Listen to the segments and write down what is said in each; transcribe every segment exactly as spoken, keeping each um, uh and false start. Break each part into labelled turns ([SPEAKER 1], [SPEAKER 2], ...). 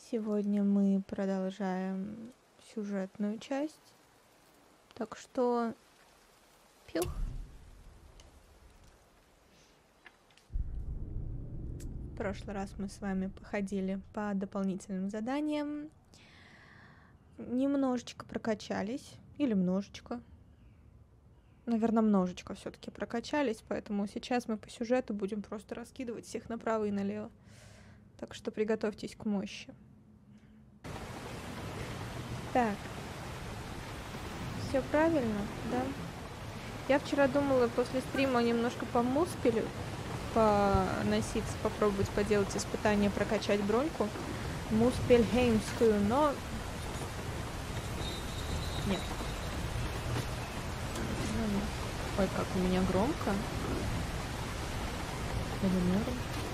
[SPEAKER 1] Сегодня мы продолжаем сюжетную часть. Так что пью. В прошлый раз мы с вами походили по дополнительным заданиям. Немножечко прокачались. Или множечко. Наверное, множечко все-таки прокачались, поэтому сейчас мы по сюжету будем просто раскидывать всех направо и налево. Так что приготовьтесь к мощи. Так. Все правильно, да? Я вчера думала после стрима немножко по муспелю поноситься, попробовать поделать испытание, прокачать броньку. Муспельхеймскую, но... Нет. Ой, как у меня громко. Или норм?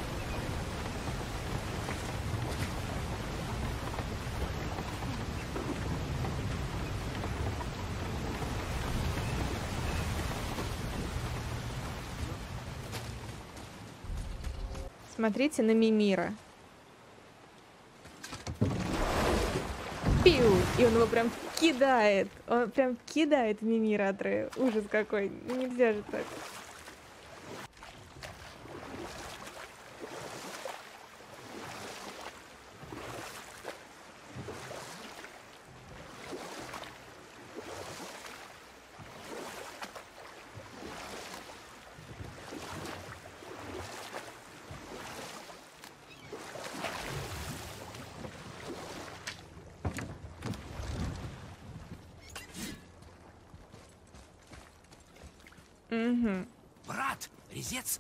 [SPEAKER 1] Смотрите на Мимира. Пиу! И он его прям кидает. Он прям кидает Мимира от Рэя. Ужас какой. Ну нельзя же так. Угу.
[SPEAKER 2] Брат, резец.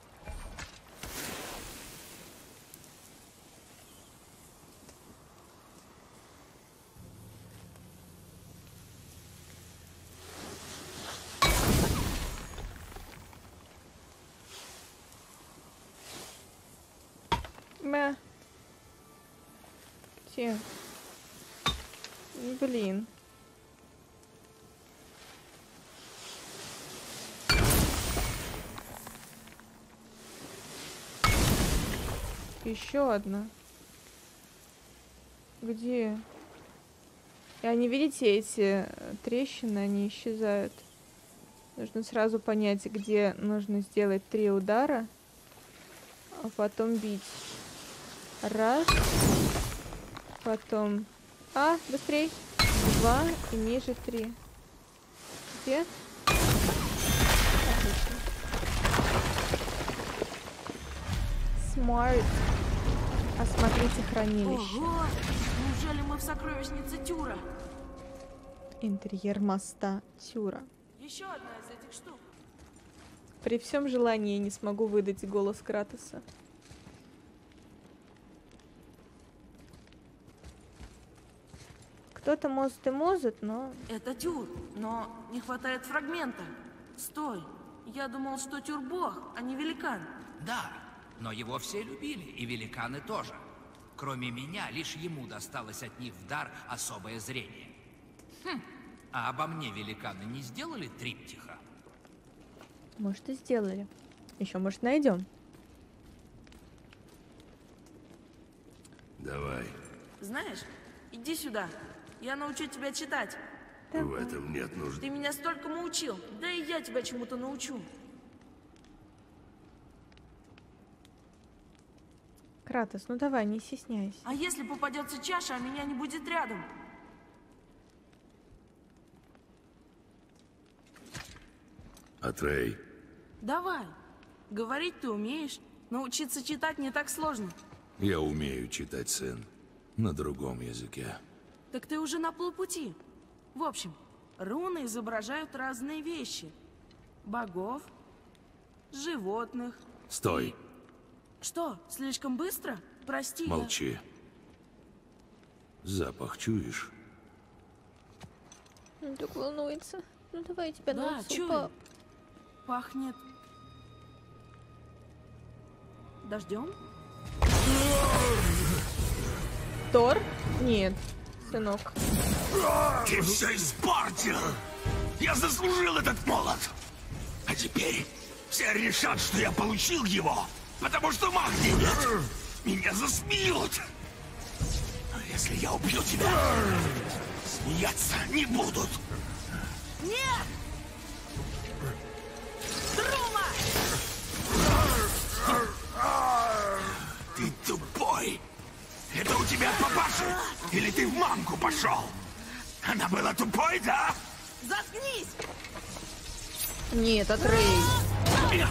[SPEAKER 1] Мя. Где? Блин. Еще одна. Где? И они, видите, эти трещины, они исчезают. Нужно сразу понять, где нужно сделать три удара, а потом бить. Раз. Потом... А, быстрей. Два и ниже три. Где? Отлично. Смарт. Осмотрите хранилище.
[SPEAKER 3] Ого! Неужели мы в сокровищнице Тюра?
[SPEAKER 1] Интерьер моста Тюра.
[SPEAKER 3] Еще одна из этих штук.
[SPEAKER 1] При всем желании не смогу выдать голос Кратоса. Кто-то может и может, но...
[SPEAKER 3] Это Тюр, но не хватает фрагмента. Стой! Я думал, что Тюр бог, а не великан.
[SPEAKER 2] Да, но его все любили, и великаны тоже. Кроме меня, лишь ему досталось от них в дар особое зрение. Хм, а обо мне великаны не сделали триптиха?
[SPEAKER 1] Может, и сделали. Еще, может, найдем.
[SPEAKER 4] Давай.
[SPEAKER 3] Знаешь, иди сюда. Я научу тебя читать.
[SPEAKER 4] В этом нет нужды.
[SPEAKER 3] Ты меня столькому учил, да и я тебя чему-то научу.
[SPEAKER 1] Кратос, ну давай, не стесняйся.
[SPEAKER 3] А если попадется чаша, а меня не будет рядом?
[SPEAKER 4] Атрей,
[SPEAKER 3] Давай. Говорить ты умеешь. Научиться читать не так сложно.
[SPEAKER 4] я умею читать, сын. На другом языке.
[SPEAKER 3] Так ты уже на полпути. В общем, руны изображают разные вещи. Богов, животных.
[SPEAKER 4] Стой,
[SPEAKER 3] Что, слишком быстро? Прости. я-
[SPEAKER 4] молчи. Запах чуешь?
[SPEAKER 1] Он так волнуется. Ну давай я тебя
[SPEAKER 3] Да,
[SPEAKER 1] научу,
[SPEAKER 3] чую.
[SPEAKER 1] пап.
[SPEAKER 3] Пахнет... Дождем?
[SPEAKER 1] Тор? Нет, сынок.
[SPEAKER 4] Ты все испортил! Я заслужил этот молот! А теперь все решат, что я получил его, потому что магии нет! Меня засмеют! Если я убью тебя, смеяться не будут.
[SPEAKER 3] Нет! Друма!
[SPEAKER 4] Ты тупой. Это у тебя от папаши? Или ты в мамку пошел? Она была тупой, да?
[SPEAKER 3] Заткнись!
[SPEAKER 1] Нет, Атрей. Я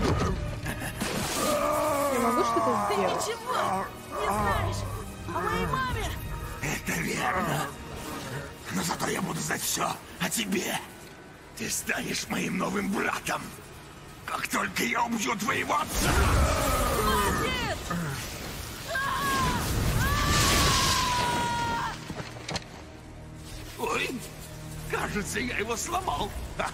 [SPEAKER 1] могу что-то
[SPEAKER 3] Ты
[SPEAKER 1] сделать?
[SPEAKER 3] ничего не знаешь о моей маме!
[SPEAKER 4] Это верно. Но зато я буду знать все о тебе. Ты станешь моим новым братом. Как только я убью твоего отца.
[SPEAKER 3] Хватит!
[SPEAKER 4] Ой, кажется, я его сломал.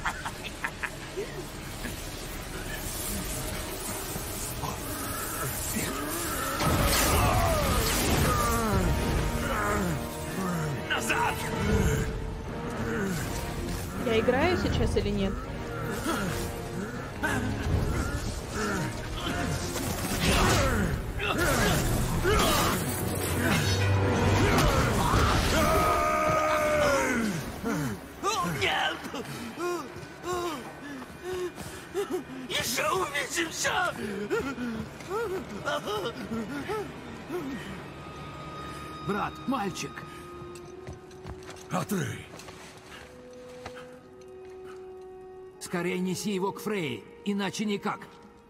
[SPEAKER 4] Назад!
[SPEAKER 1] Я играю сейчас или нет?
[SPEAKER 4] Нет! Еще увидимся!
[SPEAKER 2] Брат, мальчик.
[SPEAKER 4] Атрей!
[SPEAKER 2] Скорее неси его к Фрей, иначе никак.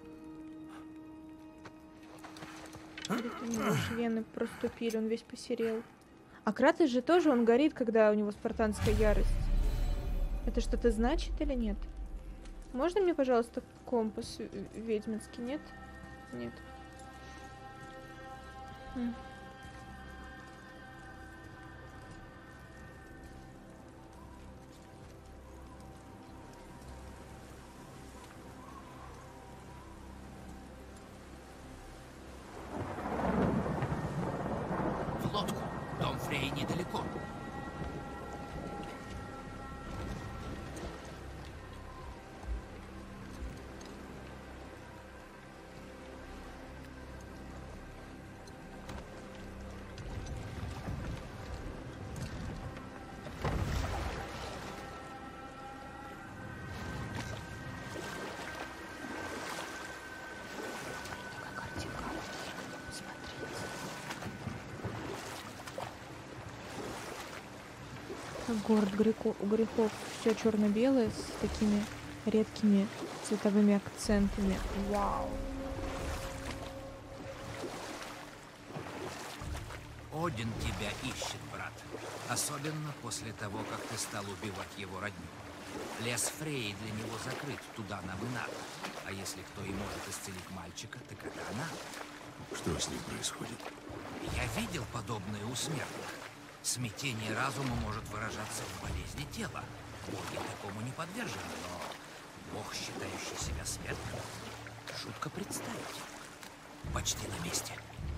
[SPEAKER 1] У него аж вены проступили, он весь посерел. А Кратос же тоже, он горит, когда у него спартанская ярость. Это что-то значит или нет? Можно мне, пожалуйста, компас ведьминский? Нет? Нет. М.
[SPEAKER 2] В лодку. Дом Фрей недалеко.
[SPEAKER 1] Город греко- грехов. Все черно-белое с такими редкими цветовыми акцентами. Вау.
[SPEAKER 2] Один тебя ищет, брат. Особенно после того, как ты стал убивать его родню. Лес Фрей для него закрыт, туда нам и надо. А если кто и может исцелить мальчика, так это она.
[SPEAKER 4] Что с ним происходит?
[SPEAKER 2] Я видел подобное у смертных. Смятение разума может выражаться в болезни тела. Боги такому не подвержены, но бог, считающий себя смертным, шутка представить. Почти на месте.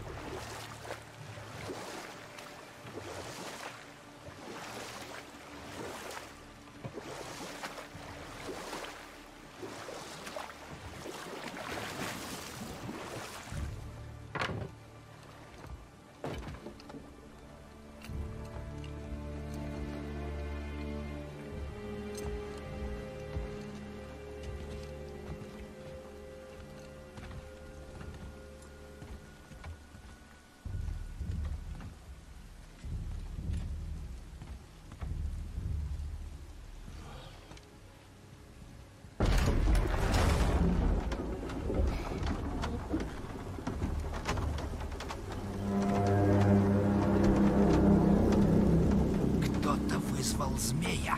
[SPEAKER 2] Кто-то вызвал змея.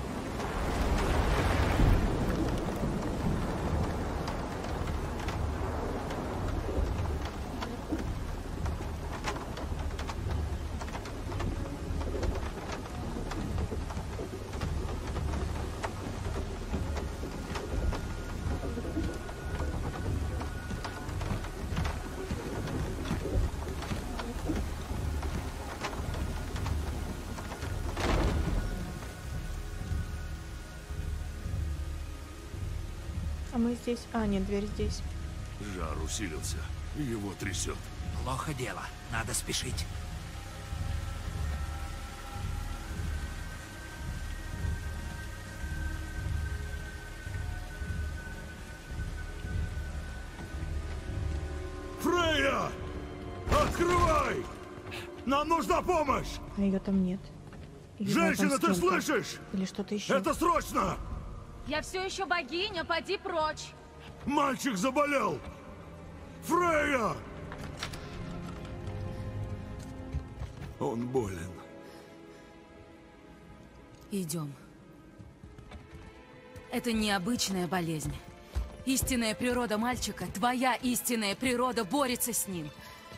[SPEAKER 1] А мы здесь... А, нет, дверь здесь.
[SPEAKER 4] Жар усилился. Его трясет.
[SPEAKER 2] Плохо дело. Надо спешить.
[SPEAKER 4] Стой! Нам нужна помощь!
[SPEAKER 1] А ее там нет. Или
[SPEAKER 4] Женщина, ты
[SPEAKER 1] рядом с кем-то.
[SPEAKER 4] слышишь?
[SPEAKER 1] Или что-то еще.
[SPEAKER 4] Это срочно!
[SPEAKER 5] Я все еще богиня, поди прочь.
[SPEAKER 4] Мальчик заболел! Фрейя! Он болен.
[SPEAKER 5] Идем. Это необычная болезнь. Истинная природа мальчика, твоя истинная природа борется с ним.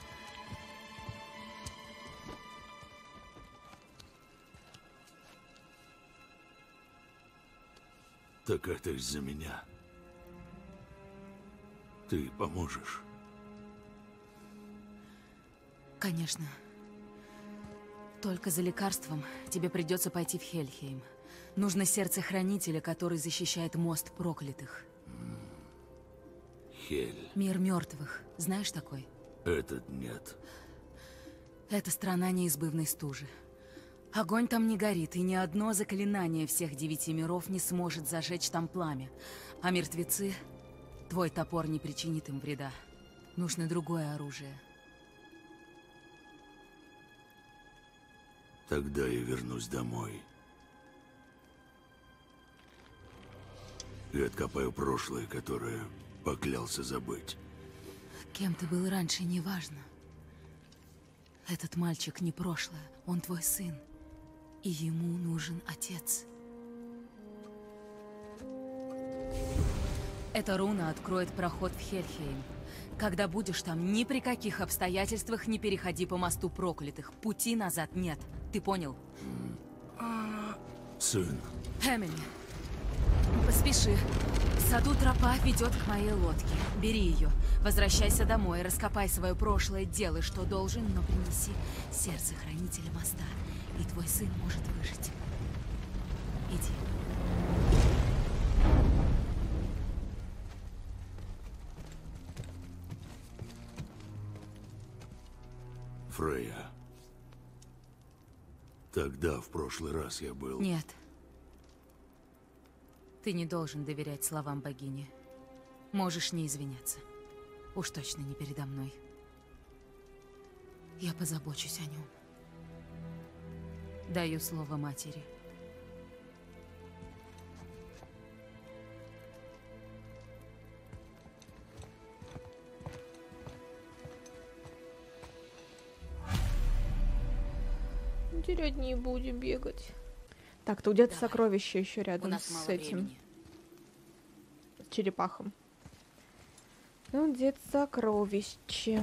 [SPEAKER 4] Так это из-за меня. Ты поможешь?
[SPEAKER 5] Конечно. Только за лекарством тебе придется пойти в Хельхейм. Нужно сердце хранителя, который защищает мост проклятых.
[SPEAKER 4] Хель.
[SPEAKER 5] Мир мертвых. Знаешь такой?
[SPEAKER 4] Этот нет.
[SPEAKER 5] Это страна неизбывной стужи. Огонь там не горит, и ни одно заклинание всех девяти миров не сможет зажечь там пламя. А мертвецы... Твой топор не причинит им вреда. Нужно другое оружие.
[SPEAKER 4] Тогда я вернусь домой. И откопаю прошлое, которое поклялся забыть.
[SPEAKER 5] Кем ты был раньше, неважно. Этот мальчик не прошлое, он твой сын. И ему нужен отец. Эта руна откроет проход в Хельхейм. Когда будешь там, ни при каких обстоятельствах не переходи по мосту проклятых. Пути назад нет. Ты понял?
[SPEAKER 4] Сын.
[SPEAKER 5] Эмили, поспеши. В саду тропа ведет к моей лодке. Бери ее. Возвращайся домой, раскопай свое прошлое, делай, что должен, но принеси сердце хранителя моста, и твой сын может выжить. Иди.
[SPEAKER 4] Фрейя. Тогда, в прошлый раз, я был...
[SPEAKER 5] Нет. Ты не должен доверять словам богини. Можешь не извиняться. Уж точно не передо мной. Я позабочусь о нем. Даю слово матери.
[SPEAKER 1] Терять не будем бегать. Так, тут где-то
[SPEAKER 5] Давай.
[SPEAKER 1] сокровище еще
[SPEAKER 5] У
[SPEAKER 1] рядом
[SPEAKER 5] нас
[SPEAKER 1] с
[SPEAKER 5] мало
[SPEAKER 1] этим,
[SPEAKER 5] времени.
[SPEAKER 1] с черепахом. Ну, где-то сокровище.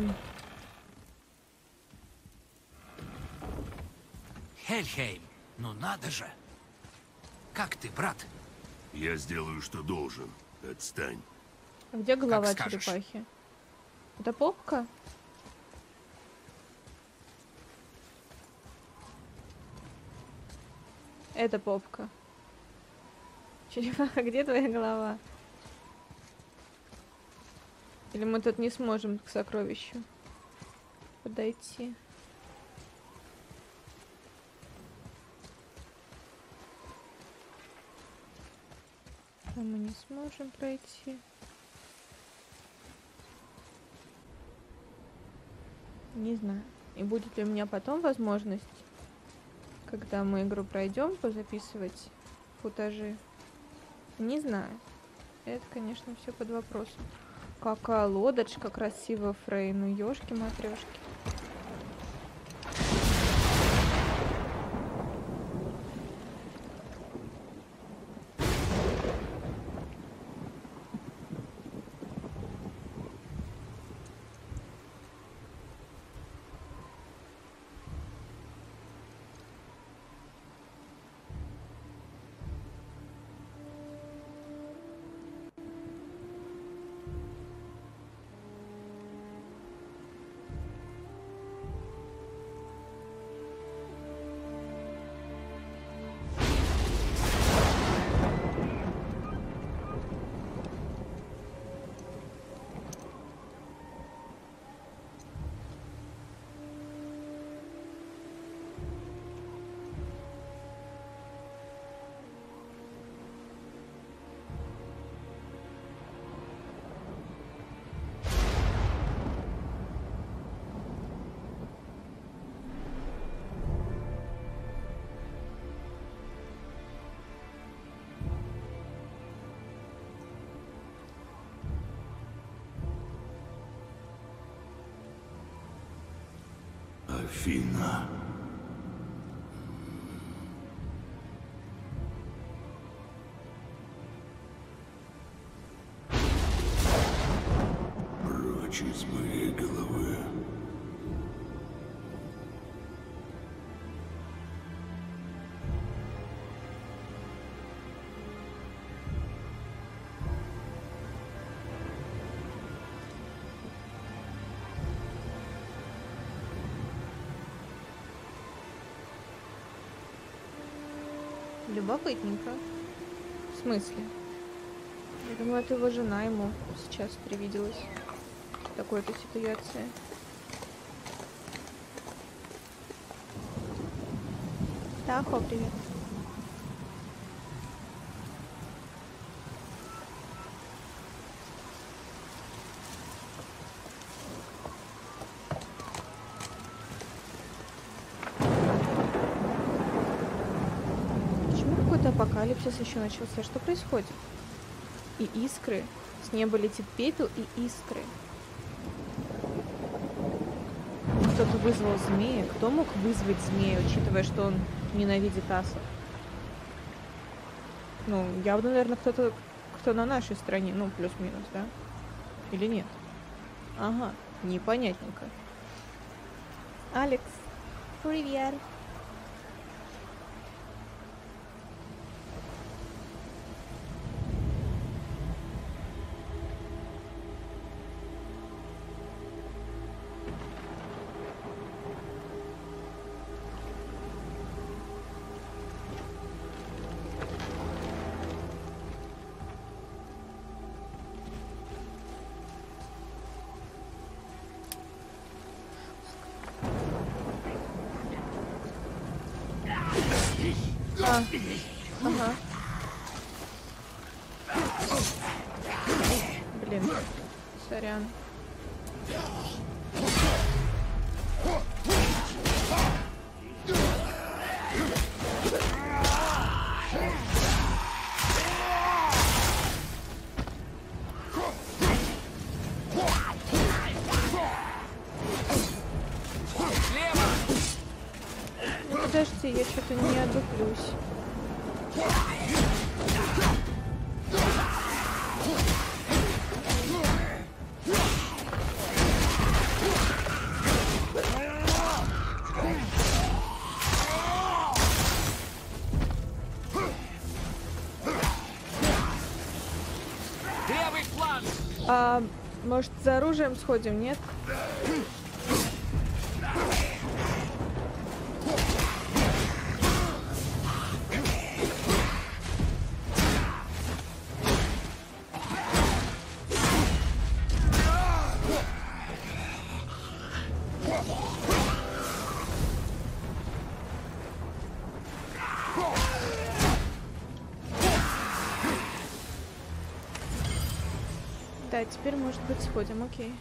[SPEAKER 2] Хельхейм, ну надо же. Как ты, брат?
[SPEAKER 4] Я сделаю, что должен. Отстань.
[SPEAKER 1] А где голова
[SPEAKER 2] скажешь.
[SPEAKER 1] черепахи? Это попка? Это попка. Черепаха, где твоя голова? Или мы тут не сможем к сокровищу подойти? Там мы не сможем пройти. Не знаю. И будет ли у меня потом возможность, когда мы игру пройдем, позаписывать футажи? Не знаю. Это, конечно, все под вопросом. Какая лодочка красивая, Фрей. Ну, ёшки-матрёшки.
[SPEAKER 4] Афина. Прочь из моей головы.
[SPEAKER 1] Любопытненько. В смысле? Я думаю, это его жена ему сейчас привиделась в такой-то ситуации. Тахо, привет. Апокалипсис еще начался. Что происходит? И искры. С неба летит пепел и искры. Кто-то вызвал змея. Кто мог вызвать змея, учитывая, что он ненавидит асов? Ну, явно, наверное, кто-то, кто на нашей стороне. Ну, плюс-минус, да? Или нет? Ага, непонятненько. Алекс, привет. А, ага. Блин, сорян. Ну, подожди, я что-то не одуплюсь. А, может, за оружием сходим, нет? Да, теперь, может быть, сходим, окей.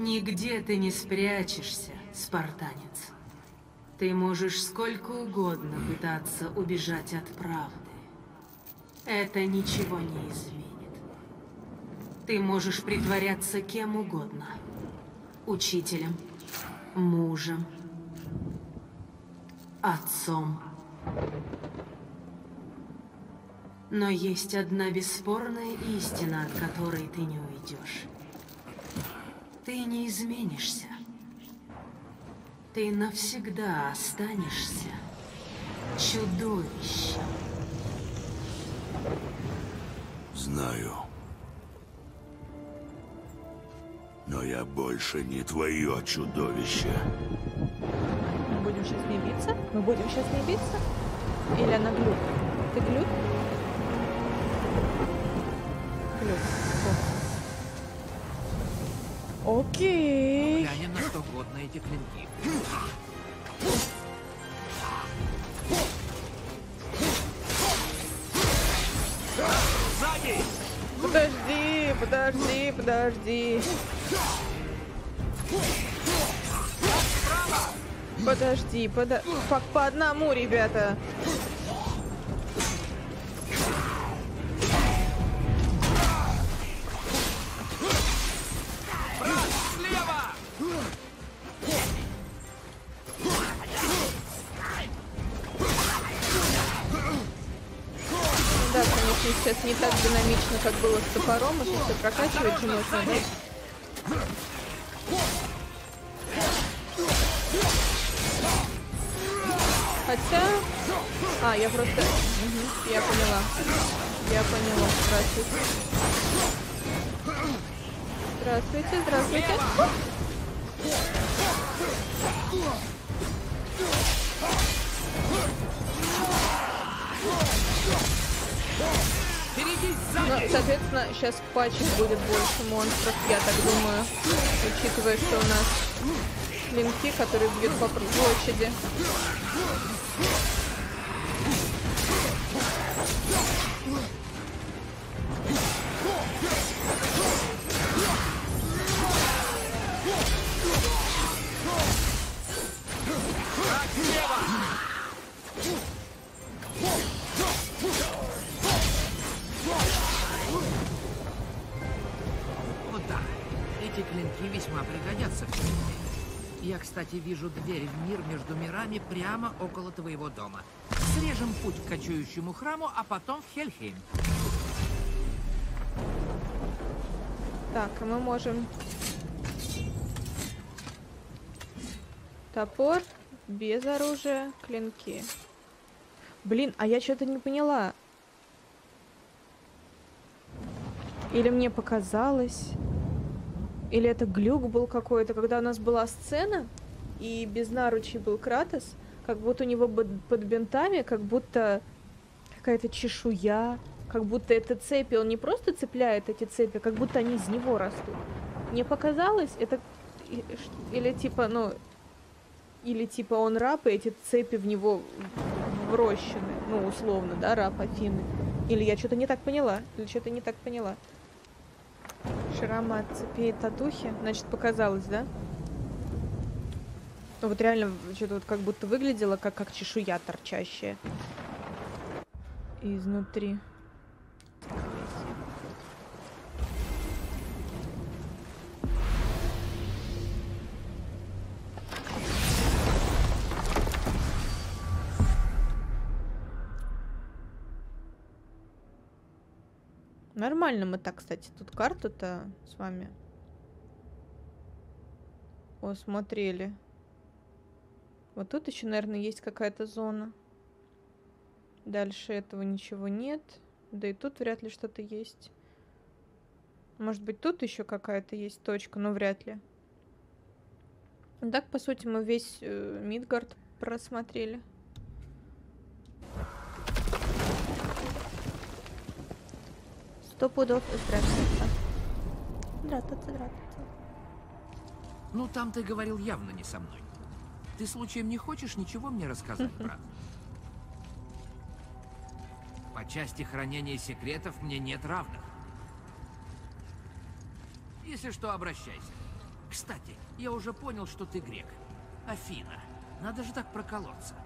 [SPEAKER 6] Нигде ты не спрячешься, спартанец. Ты можешь сколько угодно пытаться убежать от правды. Это ничего не изменит. Ты можешь притворяться кем угодно. Учителем, мужем, отцом. Но есть одна бесспорная истина, от которой ты не уйдешь. Ты не изменишься. Ты навсегда останешься чудовищем.
[SPEAKER 4] Знаю. Но я больше не твое чудовище.
[SPEAKER 1] Мы будем сейчас не биться? Мы будем сейчас не биться? Или она глюк? Ты глюк? Глюк. О. Окей.
[SPEAKER 2] Глянем, на что годны эти клинки.
[SPEAKER 4] Сзади!
[SPEAKER 1] Подожди, подожди, подожди. Подожди, подо... по, по одному, ребята. Да, конечно, сейчас не так динамично, как было с топором, а сейчас прокачивать же можно, да? Хотя... А, я просто... Угу, я поняла. Я поняла. Здравствуйте. Здравствуйте, здравствуйте. Ну, соответственно, сейчас в патчах будет больше монстров, я так думаю. Учитывая, что у нас клинки, которые бьют по площади.
[SPEAKER 2] Вот так. Эти клинки весьма пригодятся в тебе. Я, кстати, вижу дверь в мир между мирами прямо около твоего дома. Срежем путь к кочующему храму, а потом в Хельхейм.
[SPEAKER 1] Так, и мы можем... Топор, без оружия, клинки. Блин, а я что-то не поняла. Или мне показалось... Или это глюк был какой-то, когда у нас была сцена, и без наручей был Кратос, как будто у него под бинтами, как будто какая-то чешуя, как будто это цепи, он не просто цепляет эти цепи, как будто они из него растут. Мне показалось, это... Или типа, ну... Или типа он раб, и эти цепи в него врощены. Ну, условно, да, раб Афины. Или я что-то не так поняла, или что-то не так поняла. Шрамы от цепей татухи. Значит, показалось, да? Ну вот реально, что-то вот как будто выглядело, как, как чешуя торчащая. Изнутри. Нормально мы так, кстати, тут карту-то с вами осмотрели. Вот тут еще, наверное, есть какая-то зона. Дальше этого ничего нет. Да и тут вряд ли что-то есть. Может быть, тут еще какая-то есть точка, но вряд ли. Так, по сути, мы весь э, Мидгард просмотрели. Сто пудов. Здравствуйте. Здравствуйте, здравствуйте.
[SPEAKER 2] Ну, там ты говорил явно не со мной. Ты случаем не хочешь ничего мне рассказать, брат? По части хранения секретов мне нет равных. Если что, обращайся. Кстати, я уже понял, что ты грек. Афина, надо же так проколоться.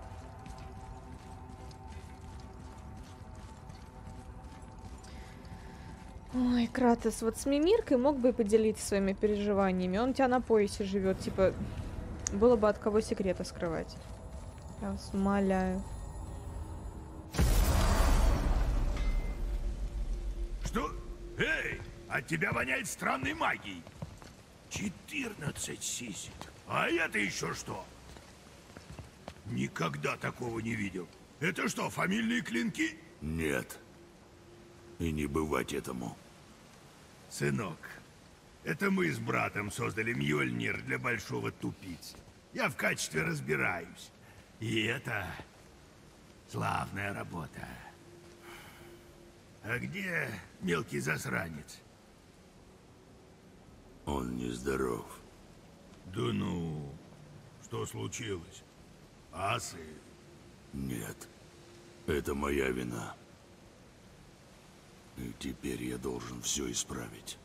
[SPEAKER 1] Ой, Кратос, вот с Мимиркой мог бы поделиться своими переживаниями. Он у тебя на поясе живет, типа, было бы от кого секреты скрывать. Я вас умоляю.
[SPEAKER 4] Что? Эй, от тебя воняет странной магией. четырнадцать сисек. А это еще что? Никогда такого не видел. Это что, фамильные клинки?
[SPEAKER 7] Нет. И не бывать этому.
[SPEAKER 4] Сынок, это мы с братом создали Мьёльнир для большого тупицы. Я в качестве разбираюсь. И это славная работа. А где мелкий засранец?
[SPEAKER 7] Он нездоров.
[SPEAKER 4] Да ну, что случилось? Асы?
[SPEAKER 7] Нет. Это моя вина. И теперь я должен все исправить.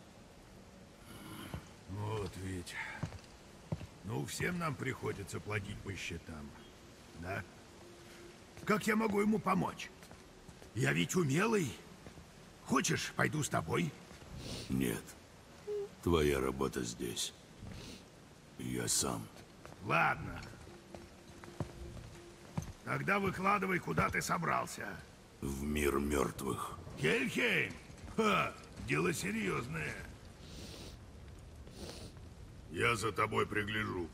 [SPEAKER 4] Вот ведь. Ну, всем нам приходится платить по счетам. Да? Как я могу ему помочь? Я ведь умелый. Хочешь, пойду с тобой?
[SPEAKER 7] Нет. Твоя работа здесь. Я сам.
[SPEAKER 4] Ладно. Тогда выкладывай, куда ты собрался.
[SPEAKER 7] В мир мертвых.
[SPEAKER 4] Хельхейм? Ха, дело серьезное. Я за тобой пригляжу.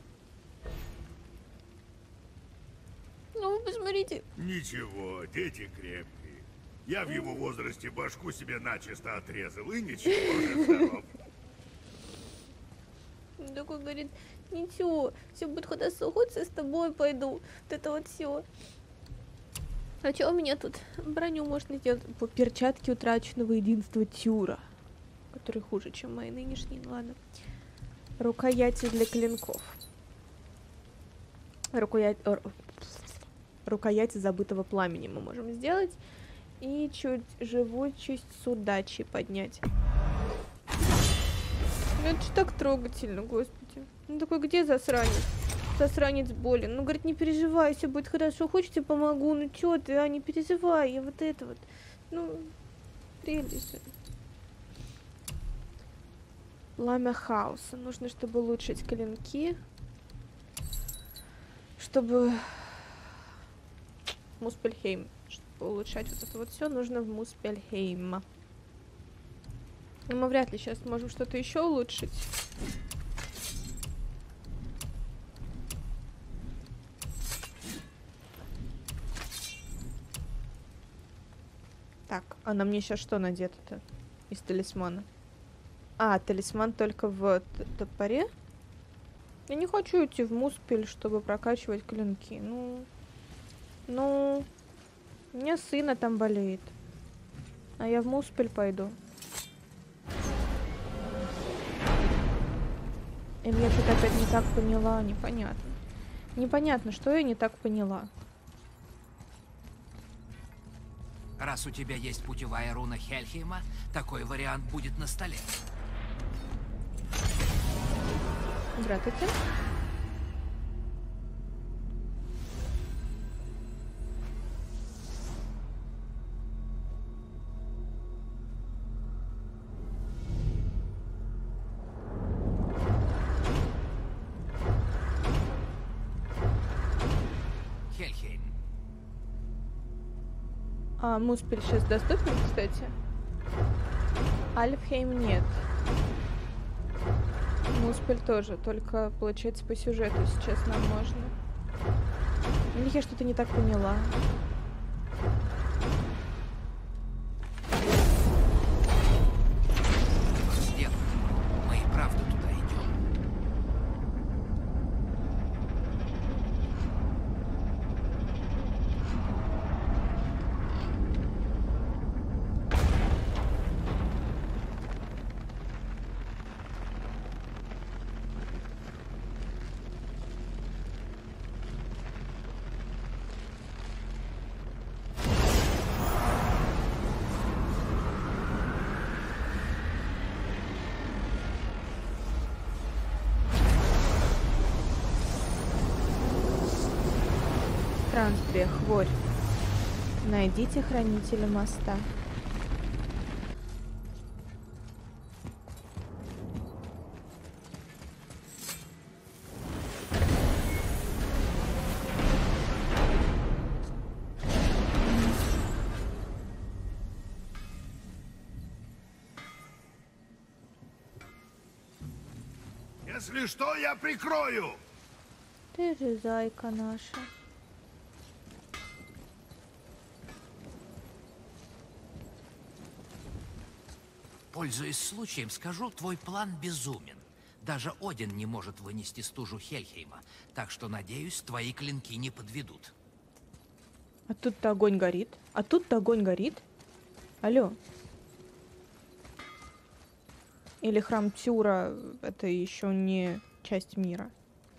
[SPEAKER 1] Ну, вы посмотрите.
[SPEAKER 4] Ничего, дети крепкие. Я в его возрасте башку себе начисто отрезал, и ничего, уже здоров.
[SPEAKER 1] Он такой говорит, ничего, все будет хорошо, хоть я с тобой пойду. Вот это вот все. А что у меня тут? Броню можно сделать по перчатке утраченного единства Тюра, который хуже, чем мои нынешние. Ну ладно. Рукояти для клинков. Рукоять... Рукояти забытого пламени мы можем сделать. И чуть живучесть с удачей поднять. Это же так трогательно, господи. Ну такой, где засранец? Засранец болен. Ну, говорит, не переживай, все будет хорошо. Хочешь, я помогу? Ну, чё ты, а, не переживай. Я вот это вот. Ну, прелесть. Пламя хаоса. Нужно, чтобы улучшить клинки. Чтобы... Муспельхейм. Чтобы улучшать вот это вот все, нужно в Муспельхейм. Но мы вряд ли сейчас можем что-то еще улучшить. Так, а на мне сейчас что надето-то из талисмана? А, талисман только в топоре? Я не хочу идти в Муспель, чтобы прокачивать клинки. Ну, ну, у меня сына там болеет. А я в Муспель пойду. Или я что-то опять не так поняла? Непонятно. Непонятно, что я не так поняла.
[SPEAKER 2] Раз у тебя есть путевая руна Хельхейма, такой вариант будет на столе.
[SPEAKER 1] Здравствуйте.
[SPEAKER 2] Хельхейм.
[SPEAKER 1] А, Муспель сейчас доступен, кстати? Альфхейм нет. Муспель тоже, только, получается, по сюжету сейчас нам можно. Или я что-то не так поняла?
[SPEAKER 2] Сделай. Мы и правда туда идем.
[SPEAKER 1] Странствие, хворь. Найдите хранителя моста.
[SPEAKER 4] Если что, я прикрою.
[SPEAKER 1] Ты же зайка наша.
[SPEAKER 2] Пользуясь случаем, скажу, твой план безумен. Даже Один не может вынести стужу Хельхейма, так что, надеюсь, твои клинки не подведут.
[SPEAKER 1] А тут-то огонь горит. А тут-то огонь горит. Алло. Или храм Тюра — это еще не часть мира?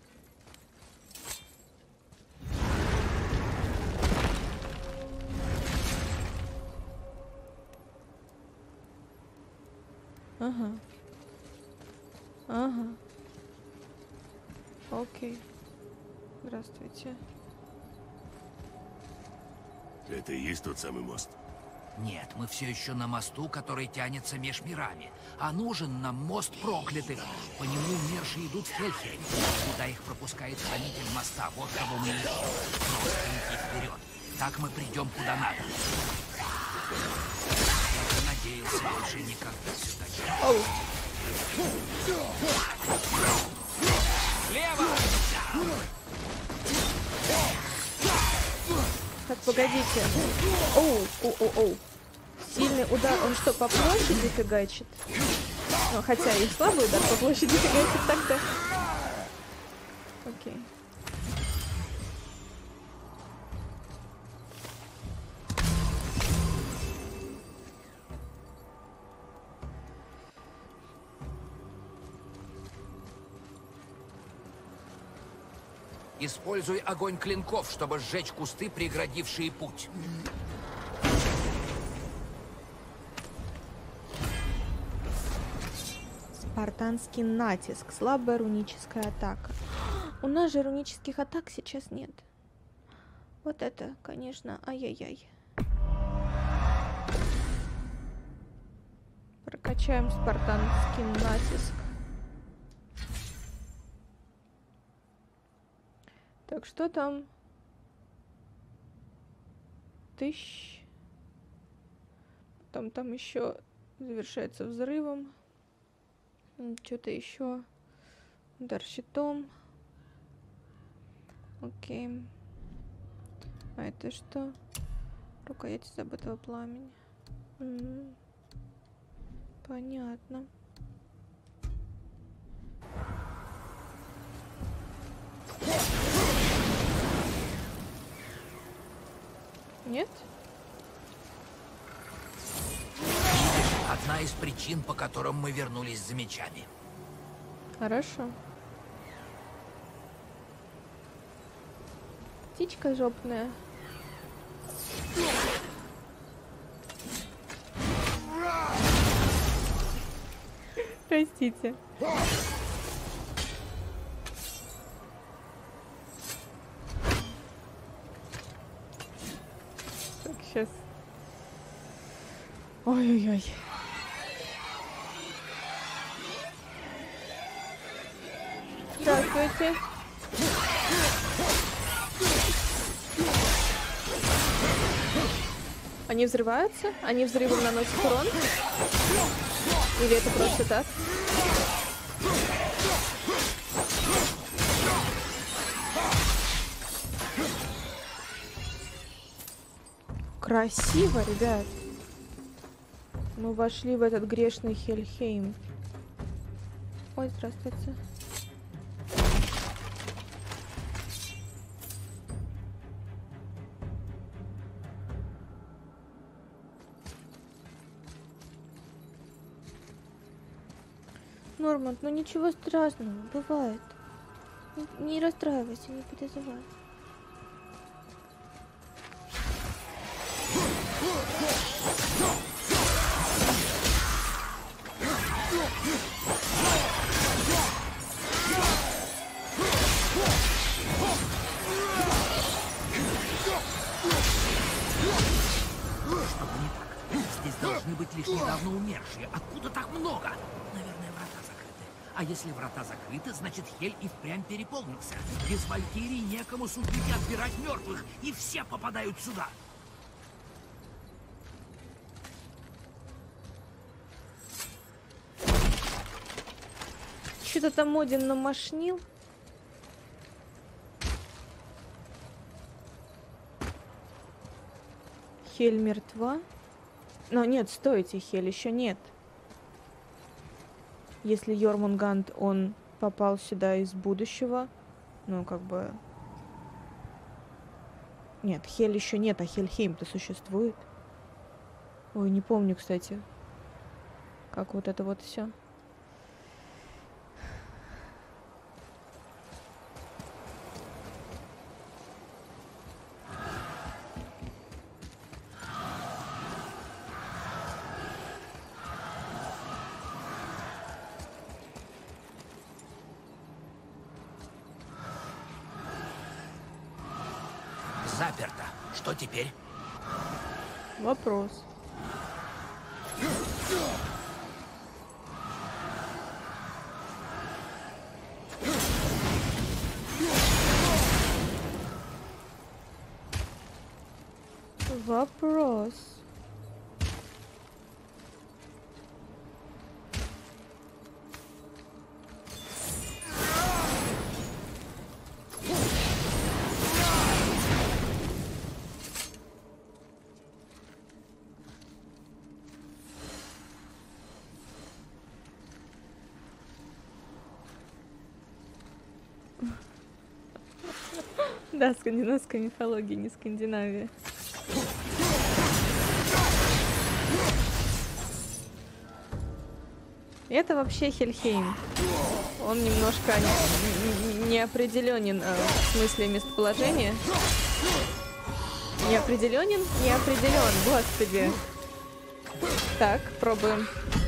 [SPEAKER 1] Ага. Ага. Окей. Здравствуйте.
[SPEAKER 7] Это и есть тот самый мост?
[SPEAKER 2] Нет, мы все еще на мосту, который тянется меж мирами. А нужен нам мост проклятых. По нему мерши идут в Хельхейм. Куда их пропускает хранитель моста. Вот кого мы ищем. Просто идти вперед. Так мы придем куда надо. Я надеялся больше никогда сюда не.
[SPEAKER 1] Оу.
[SPEAKER 2] Лево!
[SPEAKER 1] Так, погодите. Оу, оу, оу, оу. Сильный удар. Он что, по площади фигачит? Ну, хотя и слабый удар по площади фигачит тогда. Окей.
[SPEAKER 2] Используй огонь клинков, чтобы сжечь кусты, преградившие путь.
[SPEAKER 1] Спартанский натиск. Слабая руническая атака. У нас же рунических атак сейчас нет. Вот это, конечно, ай-яй-яй. Прокачаем спартанский натиск. Так, что там? Тысяч. Потом там еще завершается взрывом. Что-то еще. Удар щитом. Окей. А это что? Рукоять забытого пламени. М-м. Понятно. Нет?
[SPEAKER 2] Одна из причин, по которым мы вернулись за мечами.
[SPEAKER 1] Хорошо. Птичка жопная. Простите. Так, сейчас. Ой-ой-ой. Здравствуйте. Они взрываются? Они взрывом наносят урон? Или это просто так? Красиво, ребят. Мы вошли в этот грешный Хельхейм. Ой, здравствуйте. Норманд, ну ничего страшного, бывает. Не, не расстраивайся, не переживай.
[SPEAKER 2] тут лишь недавно умершие. Откуда так много? Наверное, врата закрыты. А если врата закрыты, значит Хель и впрямь переполнился. Без Валькирии некому судить и отбирать мертвых, и все попадают сюда.
[SPEAKER 1] Что-то там Один намашнил. Хель мертва. Но нет, стойте, Хель еще нет. Если Йормунганд, он попал сюда из будущего, ну, как бы... Нет, Хель еще нет, а Хельхейм-то существует. Ой, не помню, кстати, как вот это вот все.
[SPEAKER 2] Заперто. Что теперь?
[SPEAKER 1] Вопрос. Вопрос. Да, скандинавская мифология, не Скандинавия. Это вообще Хельхейм. Он немножко неопределенен в смысле местоположения. Неопределенен? Не определен, господи. Так, пробуем.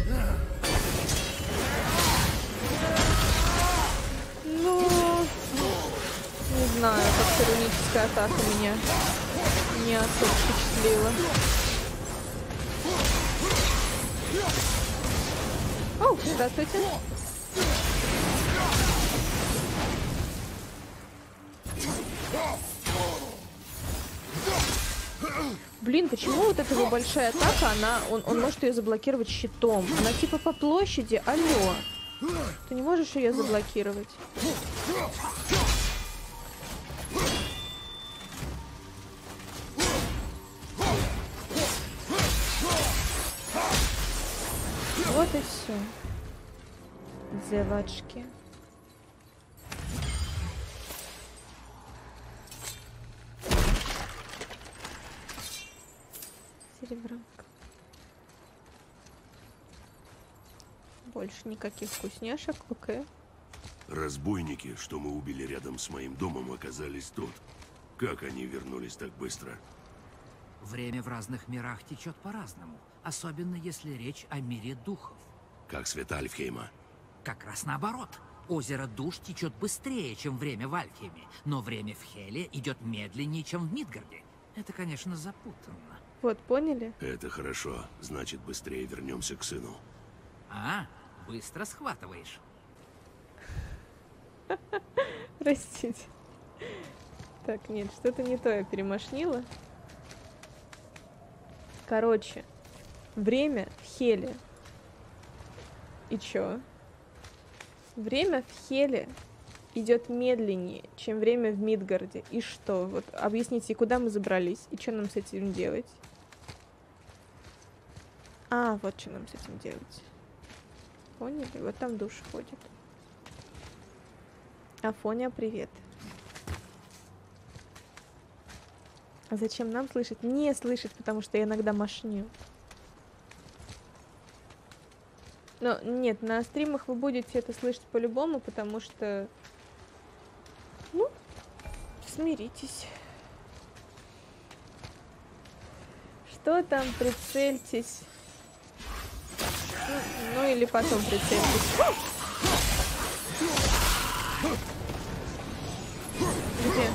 [SPEAKER 1] Ну, не знаю, как руническая атака меня не особо впечатлила. О, здравствуйте. Блин, почему вот эта его большая атака, она, он, он может ее заблокировать щитом? Она типа по площади, алло. Ты не можешь ее заблокировать? Вот и все. Девочки. Серебранка. Больше никаких вкусняшек, окей.
[SPEAKER 7] Разбойники, что мы убили рядом с моим домом, оказались тут. Как они вернулись так быстро?
[SPEAKER 2] Время в разных мирах течет по-разному, особенно если речь о мире духов.
[SPEAKER 7] Как свет Альфхейма.
[SPEAKER 2] Как раз наоборот. Озеро душ течет быстрее, чем время в Альфхейме, но время в Хеле идет медленнее, чем в Мидгарде. Это, конечно, запутанно.
[SPEAKER 1] Вот, поняли?
[SPEAKER 7] Это хорошо. Значит, быстрее вернемся к сыну.
[SPEAKER 2] А, быстро схватываешь.
[SPEAKER 1] Простите. Так, нет, что-то не то я перемашнила. Короче, время в Хеле. И чё? Время в Хеле идет медленнее, чем время в Мидгарде. И что? Вот объясните, куда мы забрались? И что нам с этим делать? А, вот что нам с этим делать. Поняли? Вот там душ ходит. Афоня, привет. А зачем нам слышать? Не слышать, потому что я иногда машню. Но нет, на стримах вы будете это слышать по-любому, потому что... Ну, смиритесь. Что там, прицельтесь. Ну, ну или потом прицельтесь. Где?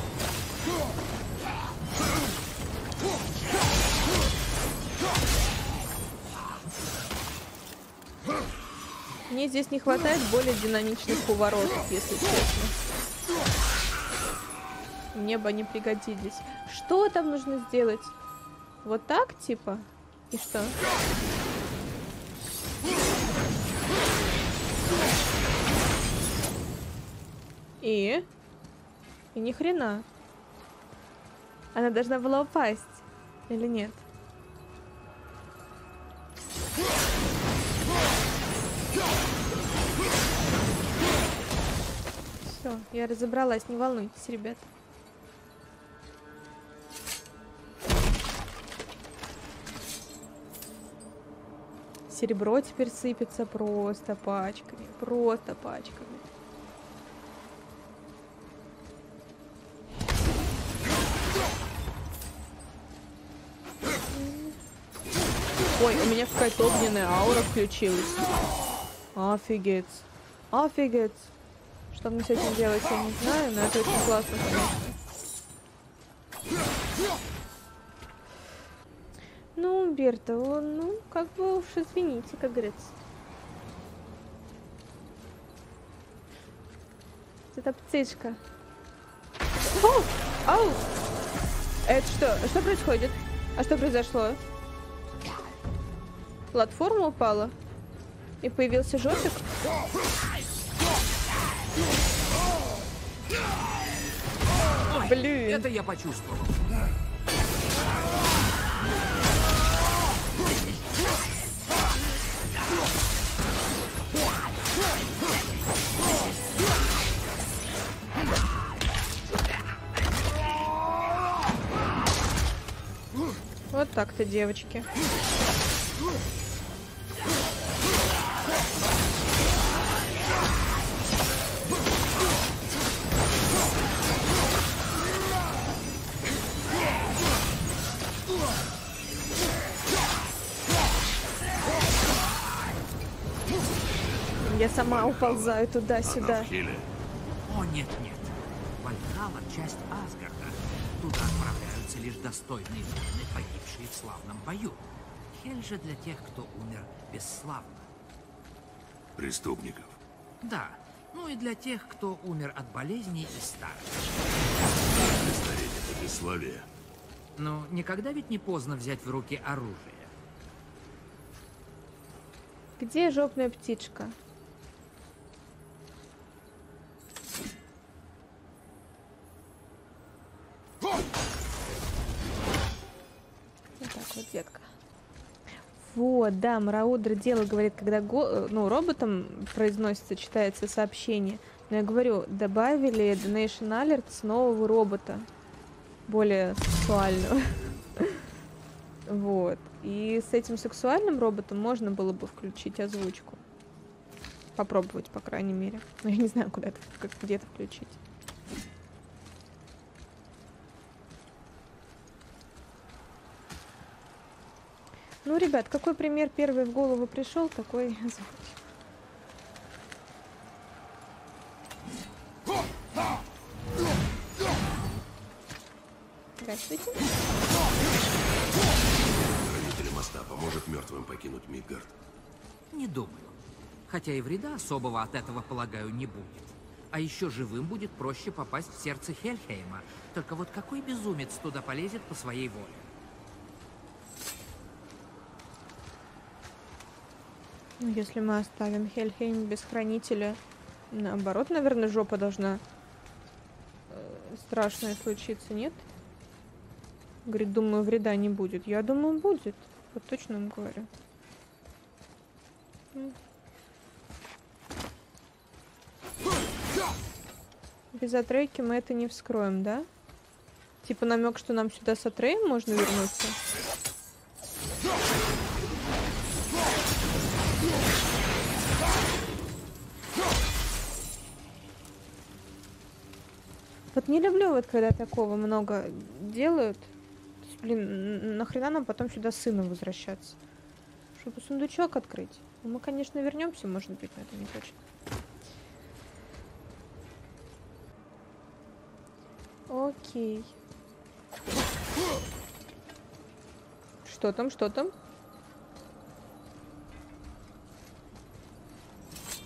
[SPEAKER 1] Мне здесь не хватает более динамичных поворотов, если честно. Мне бы они пригодились. Что там нужно сделать? Вот так, типа? И что? И? И ни хрена. Она должна была упасть. Или нет? Все, я разобралась, не волнуйтесь, ребят. Серебро теперь сыпется просто пачками, просто пачками. Ой, у меня какая-то огненная аура включилась. Офигеть. Офигеть. Что мне с этим делать, я не знаю, но это очень классно, конечно. Ну, Берта, он, ну, как бы уж извините, как говорится. Это птичка. Оу! Ау! Это что? Что происходит? А что произошло? Платформа упала? И появился жопик?
[SPEAKER 2] Ой,
[SPEAKER 1] блин.
[SPEAKER 2] Это я почувствовал.
[SPEAKER 1] Вот так-то, девочки. Я сама уползаю туда-сюда.
[SPEAKER 2] О, нет-нет. Вальхалла — часть Асгарда. Туда отправляются лишь достойные воины, погибшие в славном бою. Хель же для тех, кто умер бесславно.
[SPEAKER 7] Преступников.
[SPEAKER 2] Да. Ну и для тех, кто умер от болезней и старости.
[SPEAKER 7] Стареть — это бесславие.
[SPEAKER 2] Но никогда ведь не поздно взять в руки оружие.
[SPEAKER 1] Где жопная птичка? Вот так вот, детка. Вот, да, Мараудер дело говорит, когда го, ну, роботом произносится, читается сообщение. Но я говорю, добавили Donation Alert с нового робота. Более сексуального. Вот. И с этим сексуальным роботом можно было бы включить озвучку. Попробовать, по крайней мере. Но я не знаю, куда это, как где-то включить. Ну, ребят, какой пример первый в голову пришел, такой озвучу. Здравствуйте.
[SPEAKER 7] Хранитель моста поможет мертвым покинуть Мидгард?
[SPEAKER 2] Не думаю. Хотя и вреда особого от этого, полагаю, не будет. А еще живым будет проще попасть в сердце Хельхейма. Только вот какой безумец туда полезет по своей воле?
[SPEAKER 1] Ну, если мы оставим Хельхейм без хранителя, наоборот, наверное, жопа должна э, страшная случиться, нет? Говорит, думаю, вреда не будет. Я думаю, будет. Вот точно вам говорю. Без Атрейки мы это не вскроем, да? Типа намек, что нам сюда с Атреем можно вернуться? Вот не люблю вот, когда такого много делают. То есть, блин, нахрена нам потом сюда с сыном возвращаться? Чтобы сундучок открыть. Ну, мы, конечно, вернемся, может быть, но это не точно. Окей. Что там, что там?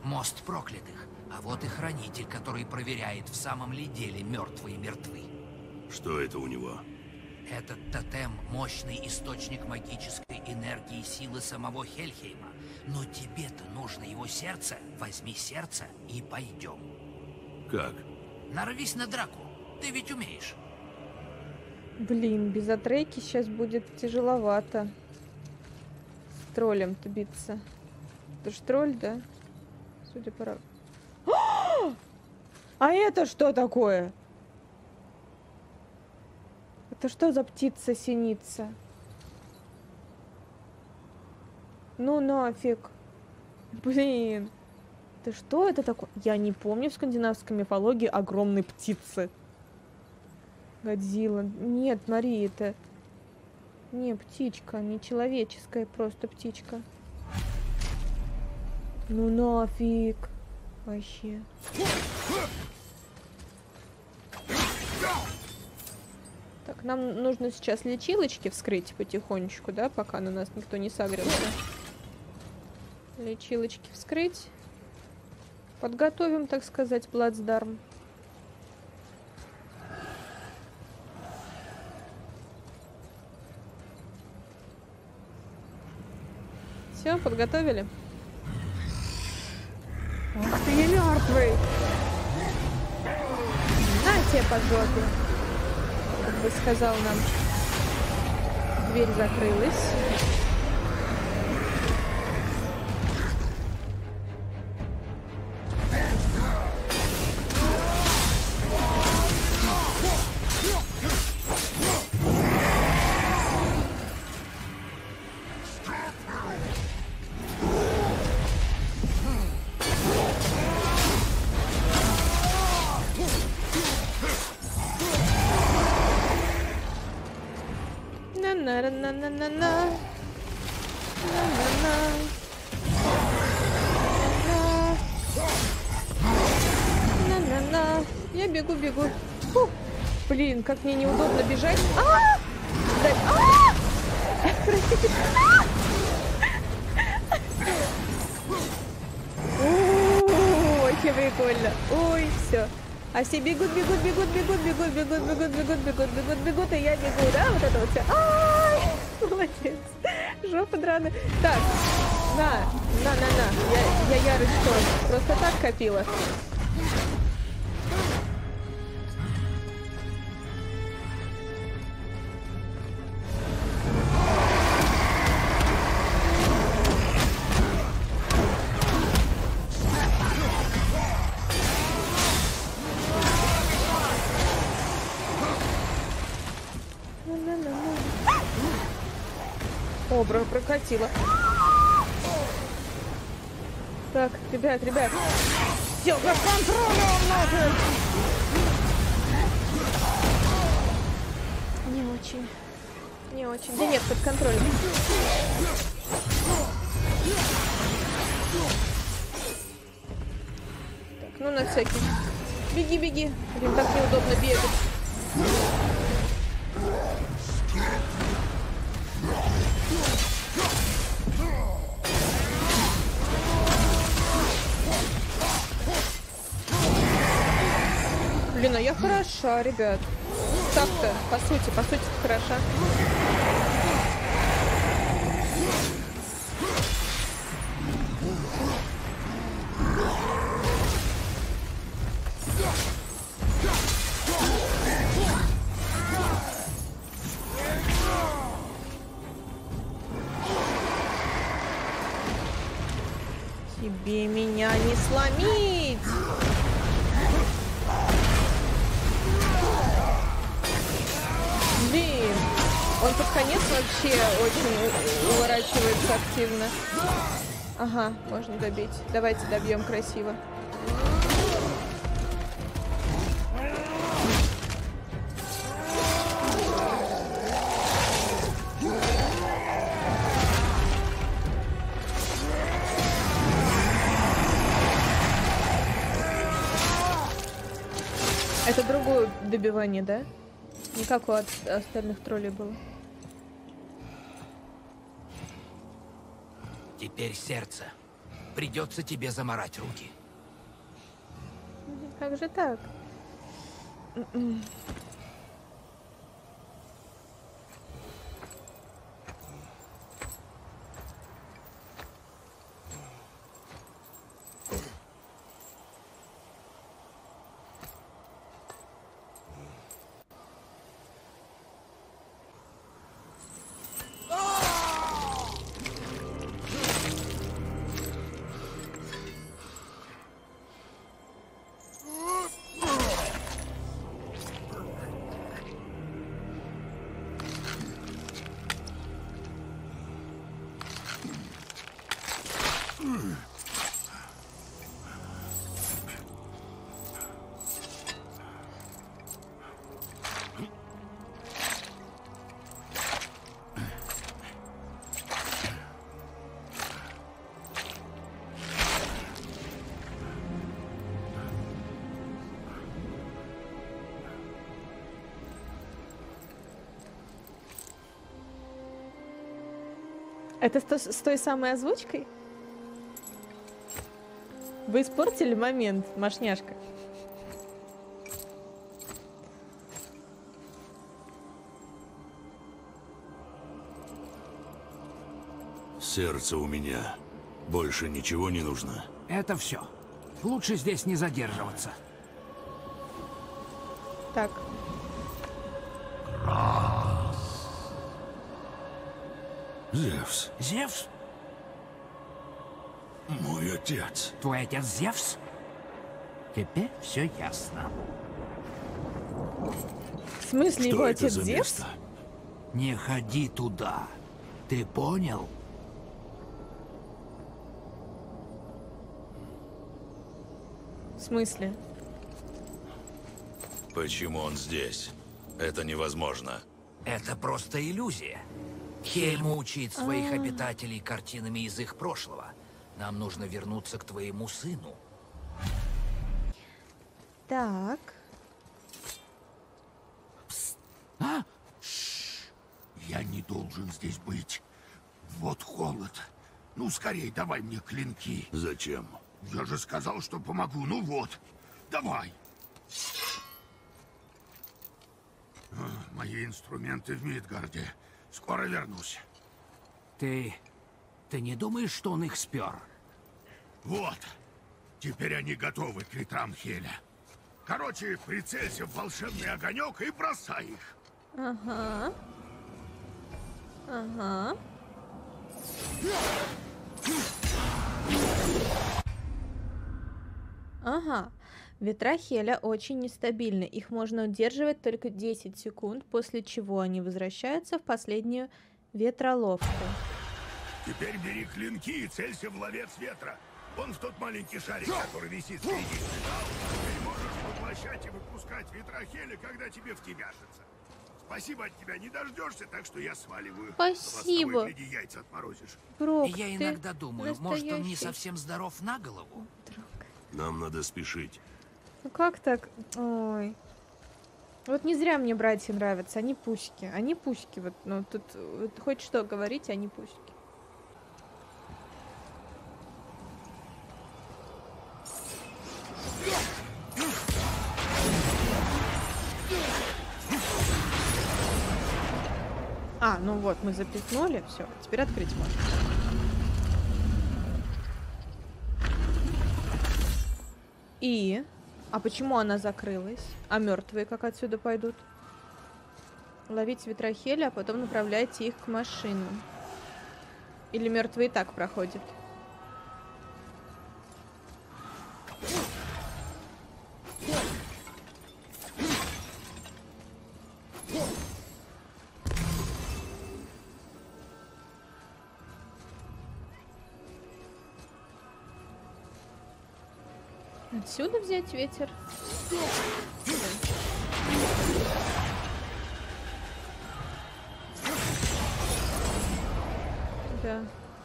[SPEAKER 2] Мост проклятых. А вот и хранитель, который проверяет, в самом ли деле мертвые мертвы.
[SPEAKER 7] Что это у него?
[SPEAKER 2] Этот тотем – мощный источник магической энергии и силы самого Хельхейма. Но тебе-то нужно его сердце. Возьми сердце и пойдем.
[SPEAKER 7] Как?
[SPEAKER 2] Нарвись на драку. Ты ведь умеешь.
[SPEAKER 1] Блин, без атрейки сейчас будет тяжеловато. С троллем-то биться. Это ж тролль, да? Судя по... А это что такое? Это что за птица-синица? Ну нафиг. Блин. Это что это такое? Я не помню в скандинавской мифологии огромной птицы. Годзилла. Нет, смотри, это... Не, птичка, не человеческая, просто птичка. Ну нафиг. Вообще. Так, нам нужно сейчас лечилочки вскрыть потихонечку, да, пока на нас никто не сагрился. Лечилочки вскрыть. Подготовим, так сказать, плацдарм. Все, подготовили? Ах ты, я мертвый! На тебе по жопе! Как бы сказал нам. Дверь закрылась. На-на-на-на-на-на. На-на-на. На-на-на. Я бегу, бегу. Фу. Блин, как мне неудобно бежать. А! А! Простите. Очень прикольно. Ой, все. А все бегут, бегут, бегут, бегут, бегут, бегут, бегут, бегут, бегут, бегут, бегут, и я бегу, да? Вот это вот все. Ай! Молодец. Жопа драная. Так, на, на, на, на. Я, я ярость что? Просто так копила. О, прокатило. Так, ребят, ребят. Все под контролем нафиг. Не очень. Не очень. Да нет, под контролем. Так, ну на всякий. Беги, беги. Блин, так неудобно бегать. Блин, а я хороша, ребят. Так-то, по сути, по сути, хороша. Тебе меня не сломить! Блин, он под конец вообще очень уворачивается активно. Ага, можно добить. Давайте добьем красиво. Это другое добивание, да? Не как у остальных троллей было.
[SPEAKER 2] Теперь сердце. Придется тебе замарать руки.
[SPEAKER 1] Как же так? Это с, то- с той самой озвучкой? Вы испортили момент, мошняшка.
[SPEAKER 7] Сердце у меня. Больше ничего не нужно.
[SPEAKER 2] Это все. Лучше здесь не задерживаться.
[SPEAKER 1] Так.
[SPEAKER 7] Зевс.
[SPEAKER 2] Зевс?
[SPEAKER 7] Мой отец.
[SPEAKER 2] Твой отец Зевс? Теперь все ясно.
[SPEAKER 1] В смысле, его
[SPEAKER 7] Что это
[SPEAKER 1] отец
[SPEAKER 7] за
[SPEAKER 1] Зевс?
[SPEAKER 7] место?
[SPEAKER 2] Не ходи туда. Ты понял?
[SPEAKER 1] В смысле?
[SPEAKER 7] Почему он здесь? Это невозможно.
[SPEAKER 2] Это просто иллюзия. Хельм учит своих обитателей картинами из их прошлого. Нам нужно вернуться к твоему сыну.
[SPEAKER 1] Так.
[SPEAKER 2] А?
[SPEAKER 4] Я не должен здесь быть. Вот холод. Ну, скорей, давай мне клинки.
[SPEAKER 7] Зачем?
[SPEAKER 4] Я же сказал, что помогу. Ну вот, давай. А, мои инструменты в Мидгарде. Скоро вернусь.
[SPEAKER 2] Ты... Ты не думаешь, что он их спер?
[SPEAKER 4] Вот. Теперь они готовы к ветрам Хеля. Короче, прицелься в волшебный огонек и бросай их.
[SPEAKER 1] Ага. Ага. Ага. Ветра Хеля очень нестабильны. Их можно удерживать только десять секунд, после чего они возвращаются в последнюю ветроловку.
[SPEAKER 4] Теперь бери клинки и целься в ловец ветра. Вон в тот маленький шарик, который висит впереди. Ты можешь воплощать и выпускать ветра Хеля, когда тебе втебяшится. Спасибо от тебя не дождешься, так что я сваливаю.
[SPEAKER 1] Спасибо.
[SPEAKER 4] А с тобой, гляди, яйца отморозишь.
[SPEAKER 1] Брок,
[SPEAKER 2] Я
[SPEAKER 1] ты
[SPEAKER 2] иногда думаю, может, он не
[SPEAKER 1] настоящий
[SPEAKER 2] совсем здоров на голову?
[SPEAKER 1] друг.
[SPEAKER 7] Нам надо спешить.
[SPEAKER 1] Ну как так? Ой. Вот не зря мне братья нравятся. Они пуськи. Они пуськи. Вот, ну, тут вот, хоть что говорить, они пуськи. А, ну вот, мы запихнули. Все, теперь открыть можно. И... А почему она закрылась? А мертвые как отсюда пойдут? Ловите ветра Хеля, а потом направляйте их к машинам. Или мертвые и так проходят? Отсюда взять ветер? Да.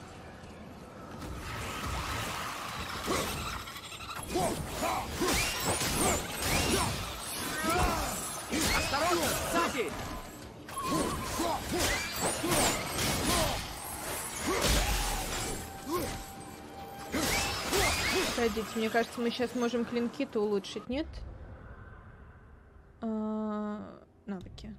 [SPEAKER 2] Осторожно, сзади!
[SPEAKER 1] Погодите, мне кажется, мы сейчас можем клинки-то улучшить, нет? А, навыки.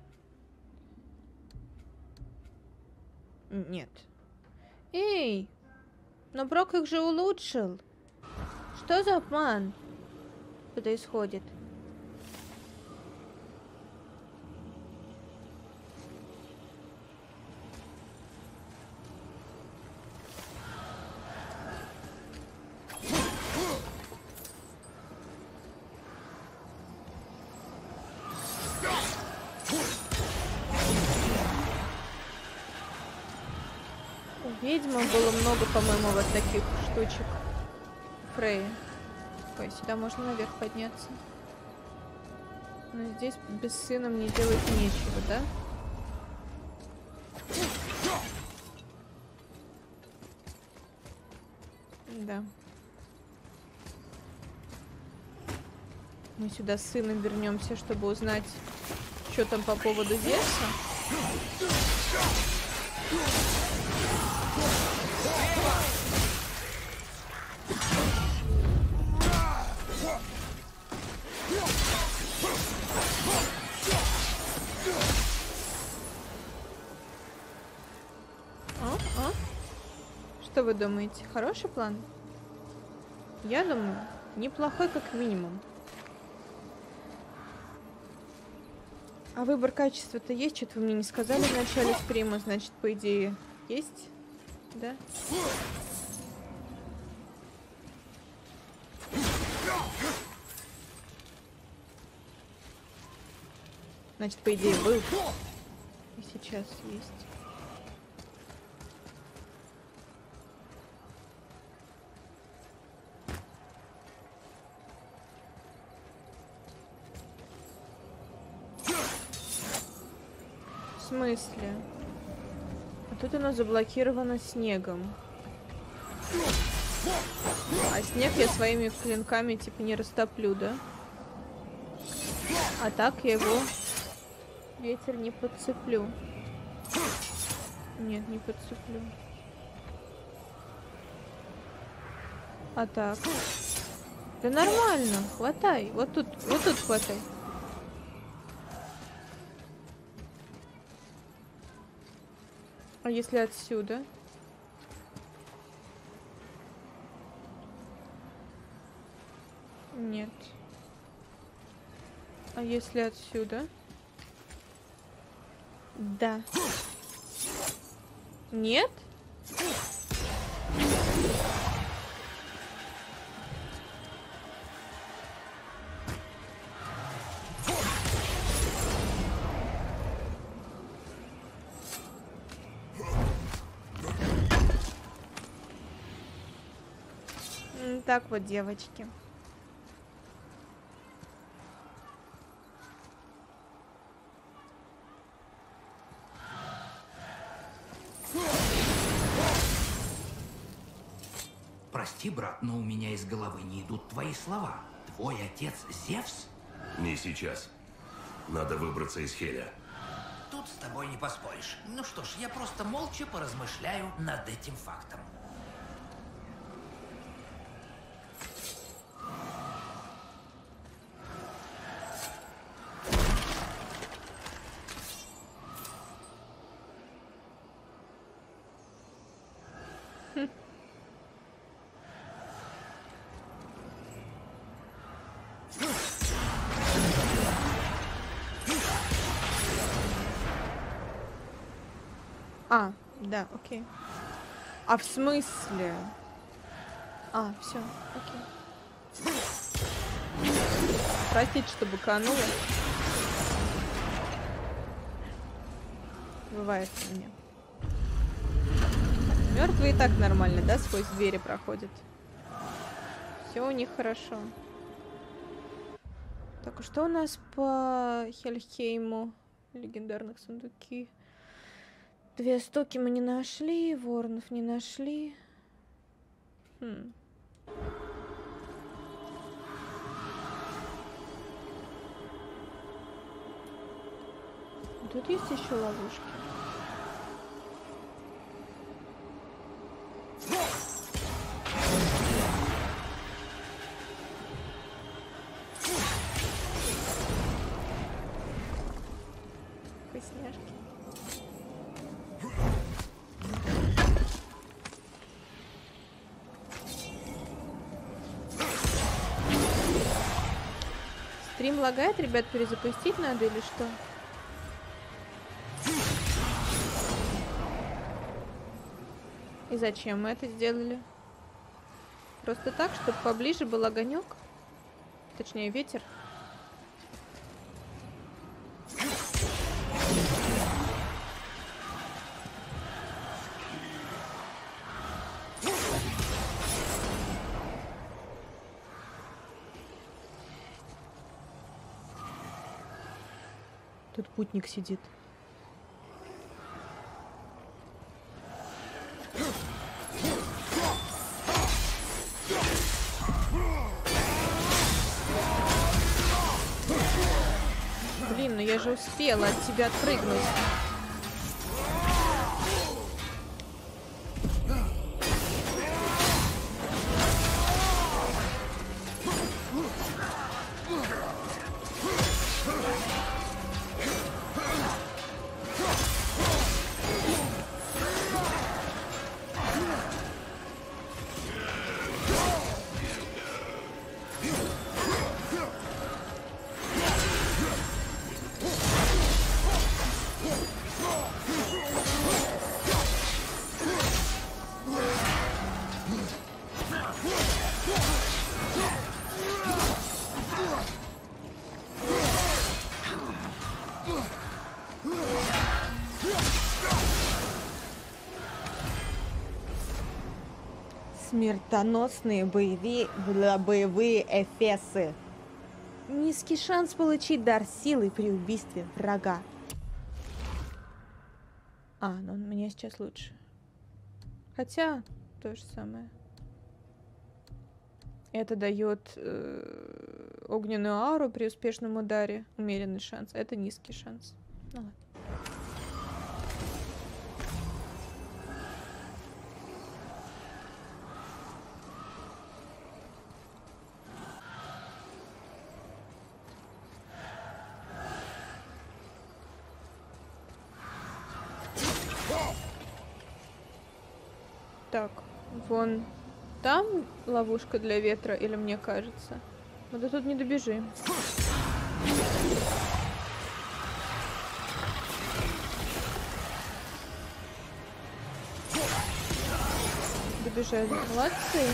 [SPEAKER 1] Нет. Эй! Но Брок их же улучшил. Что за обман? Что происходит? Ведьма было много, по-моему, вот таких штучек. Фрей. Ой, сюда можно наверх подняться. Но здесь без сына мне делать нечего, да? Да. Мы сюда с сыном вернемся, чтобы узнать, что там по поводу Зевса. А? А? Что вы думаете? Хороший план? Я думаю, неплохой как минимум. А выбор качества-то есть? Что-то вы мне не сказали в начале стрима, значит, по идее, есть? Да? Значит, по идее, был. И сейчас есть. В смысле? А тут оно заблокировано снегом. А снег я своими клинками типа не растоплю, да? А так я его ветер не подцеплю. Нет, не подцеплю. А так. Да нормально, хватай. Вот тут, вот тут хватай. А если отсюда? Нет. А если отсюда? Да. Нет? Так вот, девочки.
[SPEAKER 2] Прости, брат, но у меня из головы не идут твои слова. Твой отец Зевс?
[SPEAKER 7] Не сейчас. Надо выбраться из Хеля.
[SPEAKER 2] Тут с тобой не поспоришь. Ну что ж, я просто молча поразмышляю над этим фактом.
[SPEAKER 1] А, да, окей. А в смысле? А, все, окей. Простите, что быканула. Бывает у меня. Мертвые и так нормально, да, сквозь двери проходят. Все у них хорошо. Так, а что у нас по Хельхейму? Легендарных сундуки. Две штуки мы не нашли, воронов не нашли. Хм. Тут есть еще ловушки. Стрим лагает, ребят, перезапустить надо или что? И зачем мы это сделали? Просто так, чтобы поближе был огонек? Точнее, ветер. Тут путник сидит. Блин, ну я же успела от тебя отпрыгнуть. Смертоносные боевые, боевые эфесы. Низкий шанс получить дар силы при убийстве врага. А, ну мне сейчас лучше. Хотя, то же самое. Это дает э, огненную ауру при успешном ударе. Умеренный шанс. Это низкий шанс. Ну ладно. Так, вон там ловушка для ветра, или мне кажется? Мы до тут не добежим. Добежали. Молодцы.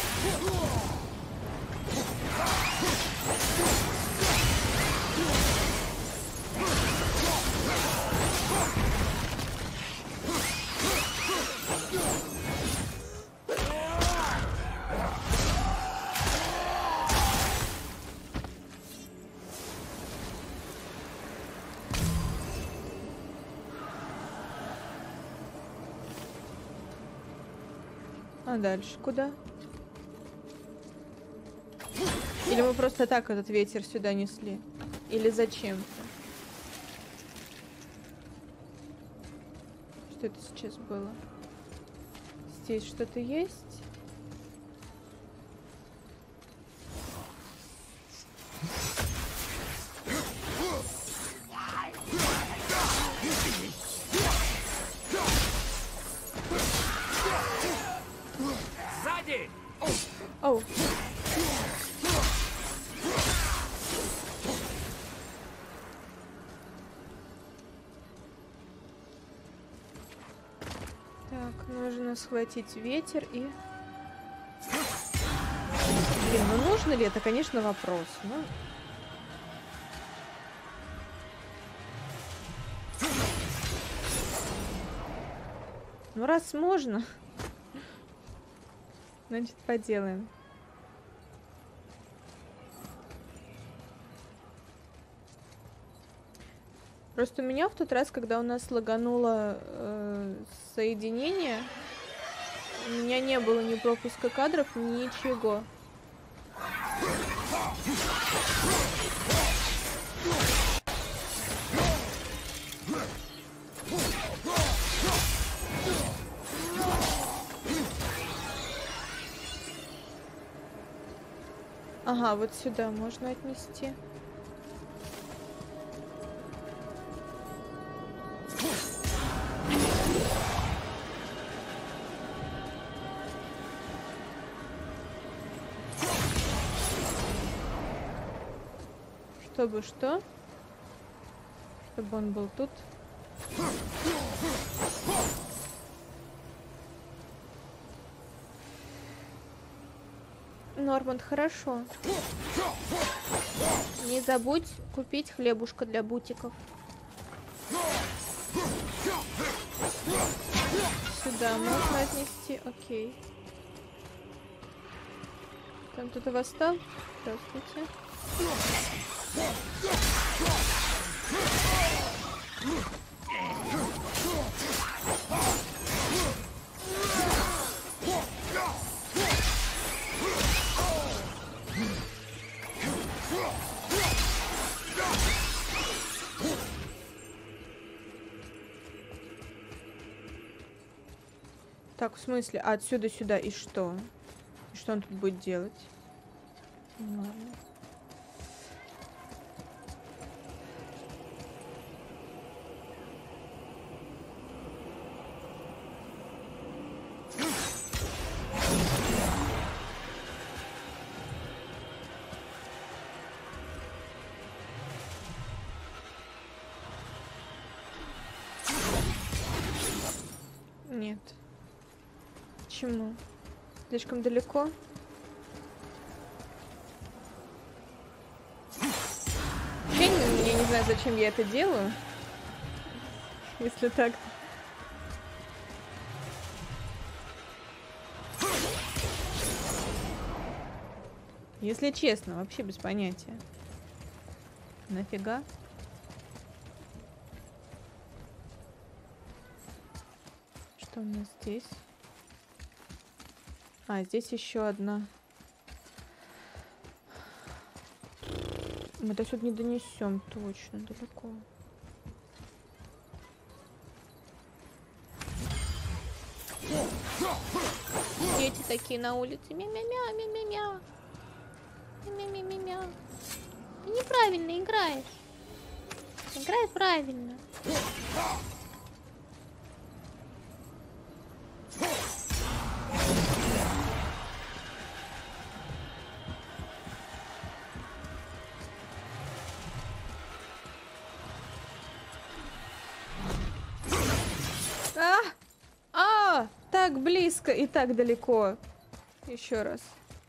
[SPEAKER 1] А дальше куда? Или мы просто так этот ветер сюда несли? Или зачем-то? Что это сейчас было? Здесь что-то есть? Оу. Так, нужно схватить ветер и... Блин, ну нужно ли это, конечно, вопрос. Ну... Ну, раз можно, значит, поделаем. Просто у меня в тот раз, когда у нас лагануло э, соединение, у меня не было ни пропуска кадров, ничего. Ага, вот сюда можно отнести. Чтобы что? Чтобы он был тут. Норманд, хорошо. Не забудь купить хлебушка для бутиков. Сюда можно отнести. Окей. Там кто-то восстал? Здравствуйте. Так, в смысле? А отсюда сюда и что? И что он тут будет делать? Ладно. Нет. Почему? Слишком далеко? Я не, я не знаю, зачем я это делаю. Если так. Если честно, вообще без понятия. Нафига? Что у нас здесь? А, здесь еще одна. Мы до сюда не донесем, точно, далеко. Дети такие на улице. Мя-мя-мя, мя-мя-мя. Мя-мя-мя-мя. Ты неправильно играешь. Играй правильно. А! А! Так близко и так далеко. Еще раз.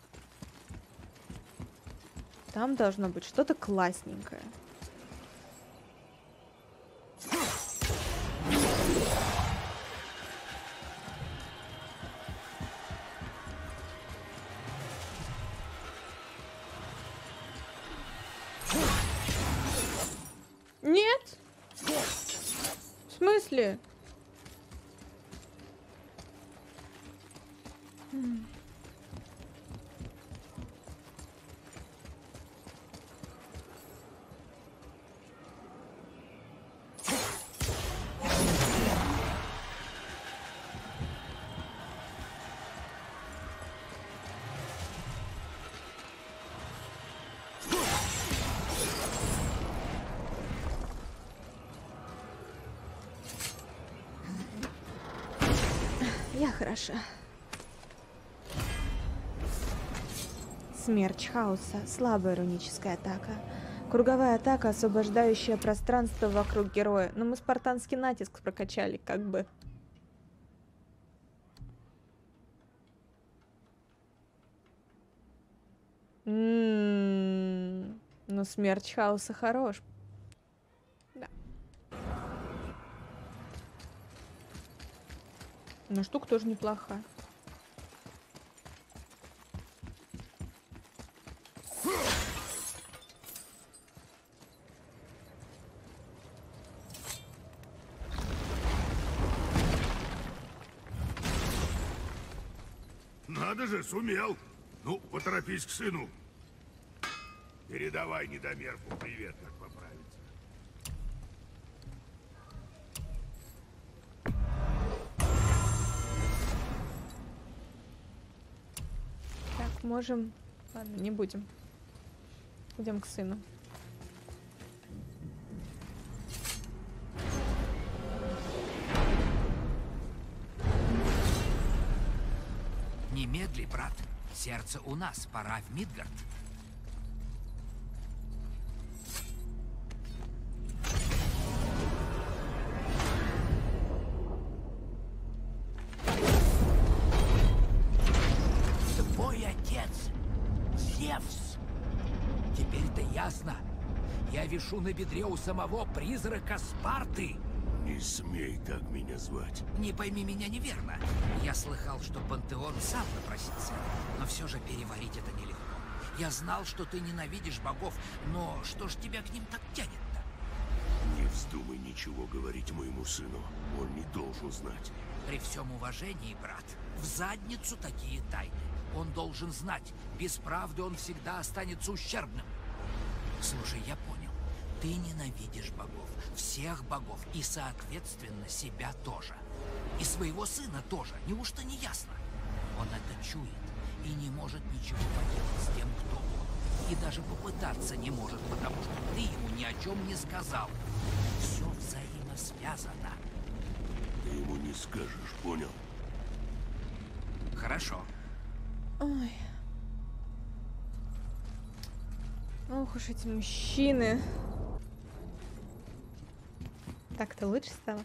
[SPEAKER 1] Там должно быть что-то классненькое. Нет? В смысле? М. Я хороша. Смерч хаоса. Слабая руническая атака. Круговая атака, освобождающая пространство вокруг героя. Но мы спартанский натиск прокачали, как бы. М-м-м. Но смерч хаоса хорош. Да. Но штука тоже неплохая.
[SPEAKER 4] Надо же, сумел. Ну, поторопись к сыну. Передавай недомерку привет, как поправится.
[SPEAKER 1] Так, можем... Ладно, не будем. Идем к сыну.
[SPEAKER 2] Немедли, брат. Сердце у нас. Пора в Мидгард. отец Зевс. Теперь-то ясно. Я вишу на бедре у самого призрака Спарты.
[SPEAKER 7] Не смей так меня звать.
[SPEAKER 2] Не пойми меня неверно. Я слыхал, что Пантеон сам напросился. Но все же переварить это нелегко. Я знал, что ты ненавидишь богов, но что ж тебя к ним так тянет-то?
[SPEAKER 7] Не вздумай ничего говорить моему сыну. Он не должен знать.
[SPEAKER 2] При всем уважении, брат, в задницу такие тайны. Он должен знать, без правды он всегда останется ущербным. Слушай, я понял. Ты ненавидишь богов, всех богов, и, соответственно, себя тоже. И своего сына тоже, неужто не ясно? Он это чует и не может ничего поделать с тем, кто он. И даже попытаться не может, потому что ты ему ни о чем не сказал. Все взаимосвязано.
[SPEAKER 7] Ты ему не скажешь, понял?
[SPEAKER 2] Хорошо.
[SPEAKER 1] Ой. Ох уж эти мужчины. Так-то лучше стало.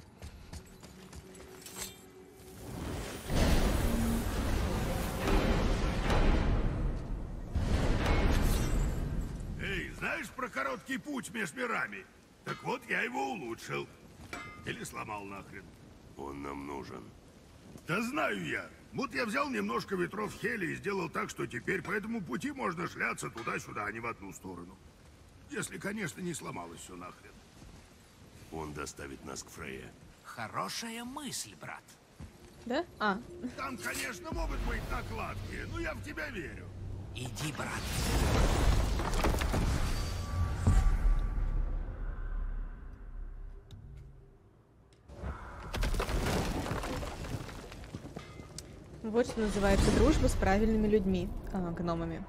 [SPEAKER 4] Эй, знаешь про короткий путь между мирами? Так вот, я его улучшил. Или сломал нахрен.
[SPEAKER 7] Он нам нужен.
[SPEAKER 4] Да знаю я. Вот я взял немножко ветров Хели и сделал так, что теперь по этому пути можно шляться туда-сюда, а не в одну сторону. Если, конечно, не сломалось все нахрен.
[SPEAKER 7] Он доставит нас к Фрейе.
[SPEAKER 2] Хорошая мысль, брат.
[SPEAKER 1] Да? А,
[SPEAKER 4] Там, конечно, могут быть накладки, но я в тебя верю.
[SPEAKER 2] Иди, брат.
[SPEAKER 1] вот что называется дружба с правильными людьми, а, гномами.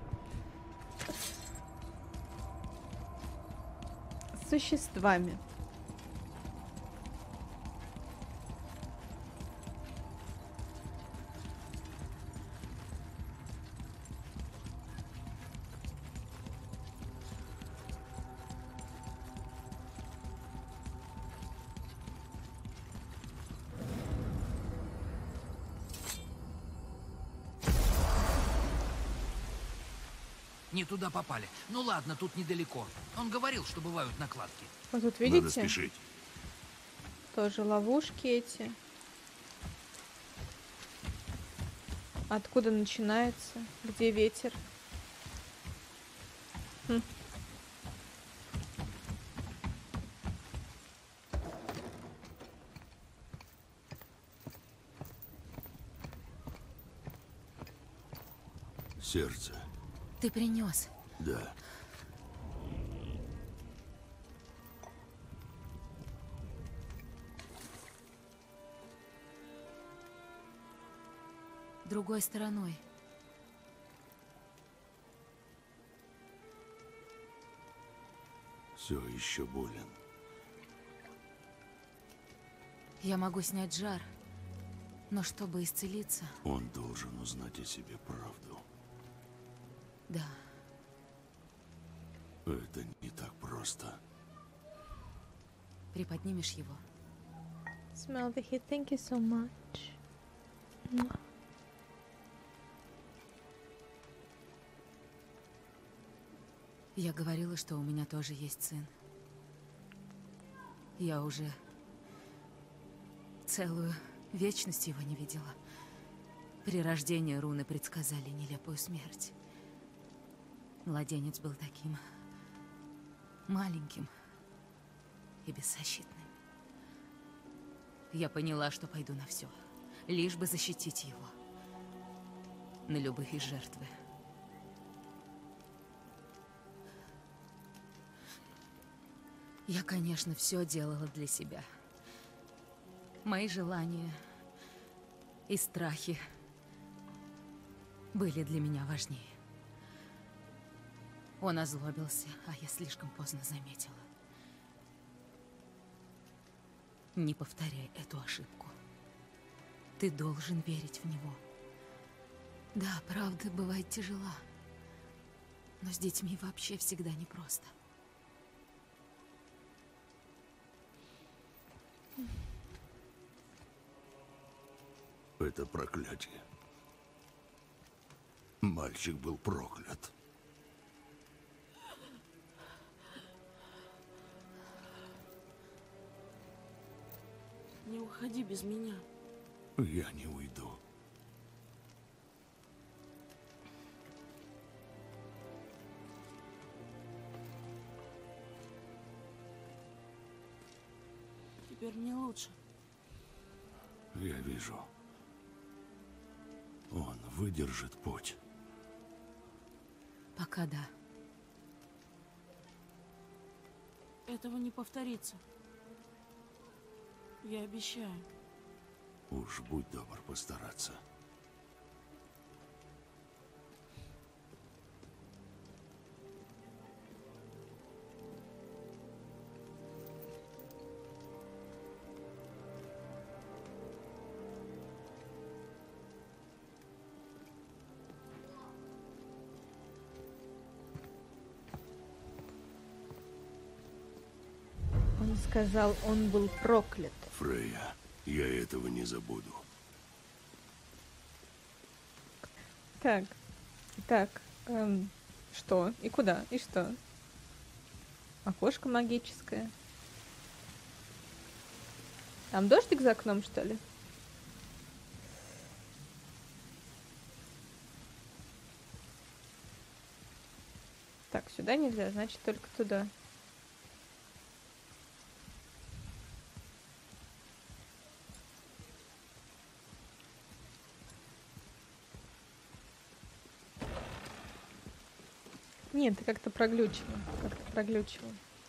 [SPEAKER 1] С существами.
[SPEAKER 2] Не туда попали. Ну ладно, тут недалеко. Он говорил, что бывают накладки.
[SPEAKER 1] Вот тут
[SPEAKER 7] Надо
[SPEAKER 1] видите,
[SPEAKER 7] спешить.
[SPEAKER 1] тоже ловушки эти. Откуда начинается? Где ветер? Хм.
[SPEAKER 7] Сердце.
[SPEAKER 5] Ты принес.
[SPEAKER 7] Да.
[SPEAKER 5] Другой стороной.
[SPEAKER 7] Все еще болен.
[SPEAKER 5] Я могу снять жар, но чтобы исцелиться,
[SPEAKER 7] Он должен узнать о себе правду.
[SPEAKER 5] да.
[SPEAKER 7] Это не так просто.
[SPEAKER 5] Приподнимешь его.
[SPEAKER 1] Smell the heat. Thank you so much.
[SPEAKER 5] Я говорила, что у меня тоже есть сын. Я уже целую вечность его не видела. При рождении руны предсказали нелепую смерть. Младенец был таким маленьким и беззащитным. Я поняла, что пойду на все, лишь бы защитить его. На любые жертвы. Я, конечно, все делала для себя. Мои желания и страхи были для меня важнее. Он озлобился, а я слишком поздно заметила. Не повторяй эту ошибку. Ты должен верить в него. Да, правда, бывает тяжела. Но с детьми вообще всегда непросто.
[SPEAKER 7] Это проклятие. Мальчик был проклят.
[SPEAKER 3] Не уходи без меня.
[SPEAKER 7] Я не уйду.
[SPEAKER 3] Теперь мне лучше.
[SPEAKER 7] Я вижу. Он выдержит путь.
[SPEAKER 5] Пока да.
[SPEAKER 3] Этого не повторится. Я обещаю.
[SPEAKER 7] Уж будь добр постараться.
[SPEAKER 1] Он сказал, он был проклят.
[SPEAKER 7] Фрейя, я этого не забуду.
[SPEAKER 1] Так, так, эм, что? И куда? И что? Окошко магическое. Там дождик за окном, что ли? Так, сюда нельзя, значит, только туда. Нет, ты как-то проглючила. Как-то проглючила.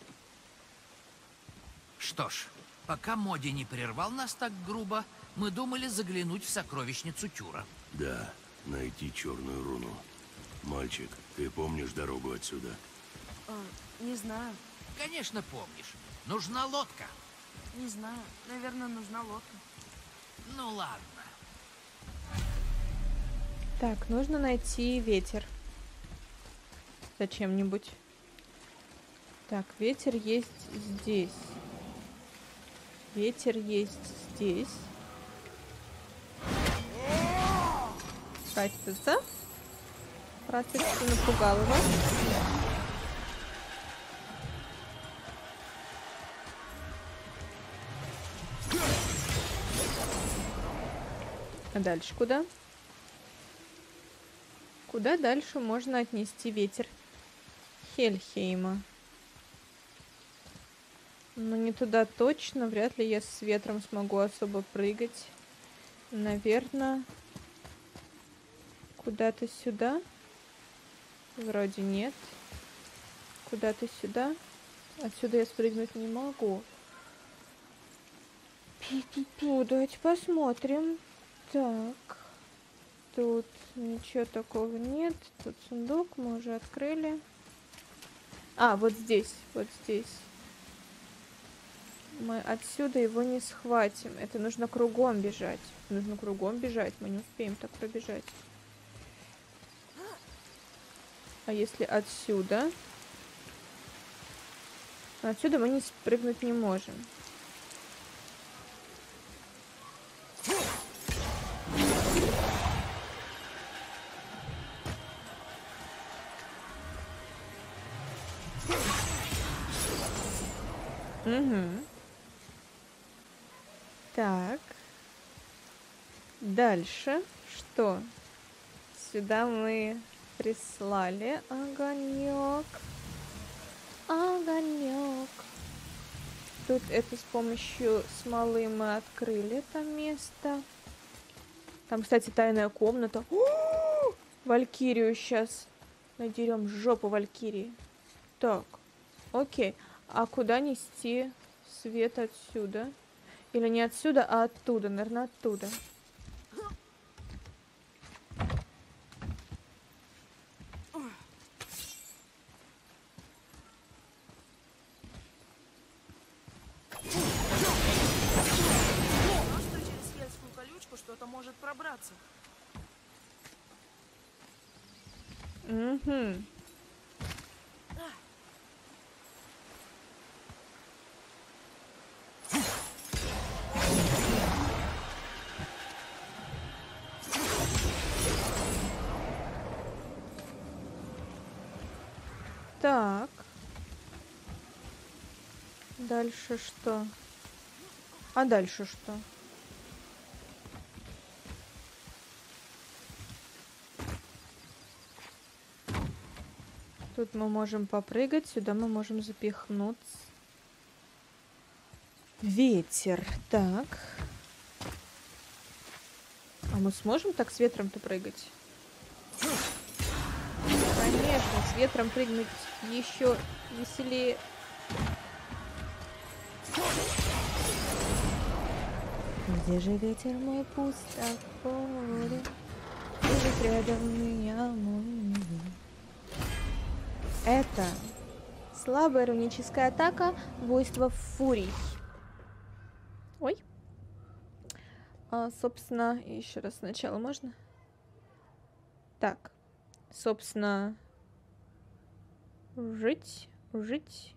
[SPEAKER 2] Что ж, пока Моди не прервал нас так грубо, мы думали заглянуть в сокровищницу Тюра.
[SPEAKER 7] Да, найти черную руну. Мальчик, ты помнишь дорогу отсюда?
[SPEAKER 3] А, не знаю,
[SPEAKER 2] Конечно, помнишь. Нужна лодка.
[SPEAKER 3] не знаю. Наверное, нужна лодка.
[SPEAKER 2] Ну ладно.
[SPEAKER 1] Так, нужно найти ветер. Зачем-нибудь. Так, ветер есть здесь. Ветер есть здесь. Кажется, Процесс напугал его. А дальше куда? Куда дальше можно отнести ветер Хельхейма? Но не туда точно. Вряд ли я с ветром смогу особо прыгать. Наверное, куда-то сюда. Вроде нет. Куда-то сюда. Отсюда я спрыгнуть не могу. Пу-пу-пу, давайте посмотрим. Так. Тут ничего такого нет. Тут сундук мы уже открыли. А, вот здесь. Вот здесь. Мы отсюда его не схватим. Это нужно кругом бежать. Нужно кругом бежать. Мы не успеем так пробежать. А если отсюда? Отсюда мы не спрыгнуть не можем. Угу. Так. Дальше что? Сюда мы прислали огонек. Огонек. Тут это с помощью смолы мы открыли это место. Там, кстати, тайная комната. О! Валькирию сейчас надерем жопу Валькирии. Так, окей. А куда нести свет отсюда? Или не отсюда, а оттуда? Наверное, оттуда.
[SPEAKER 3] Просто через хельскую колючку что-то может пробраться.
[SPEAKER 1] Угу. Так. Дальше что? А дальше что? Тут мы можем попрыгать, сюда мы можем запихнуться. Ветер. Так. А мы сможем так с ветром-то прыгать? Конечно, с ветром прыгнуть еще веселее. Где же ветер мой пустополе? Лежит рядом меня мой. Это слабая руническая атака, войство фурий. Ой. А, собственно, еще раз сначала можно? Так. Собственно, жить, жить,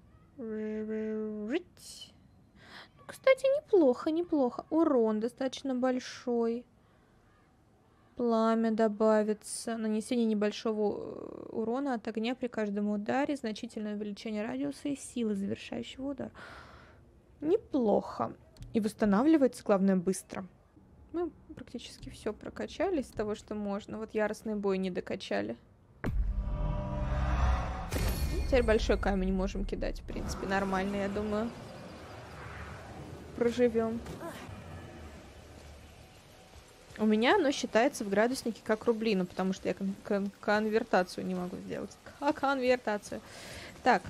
[SPEAKER 1] жить. Кстати, неплохо, неплохо. Урон достаточно большой. Пламя добавится. Нанесение небольшого урона от огня при каждом ударе. Значительное увеличение радиуса и силы завершающего удара. Неплохо. И восстанавливается, главное, быстро. Мы практически все прокачали из того, что можно. Вот яростный бой не докачали. Теперь большой камень можем кидать. В принципе, нормально, я думаю. Проживем. У меня оно считается в градуснике как рубли, ну потому что я кон кон конвертацию не могу сделать. Как конвертацию? Так.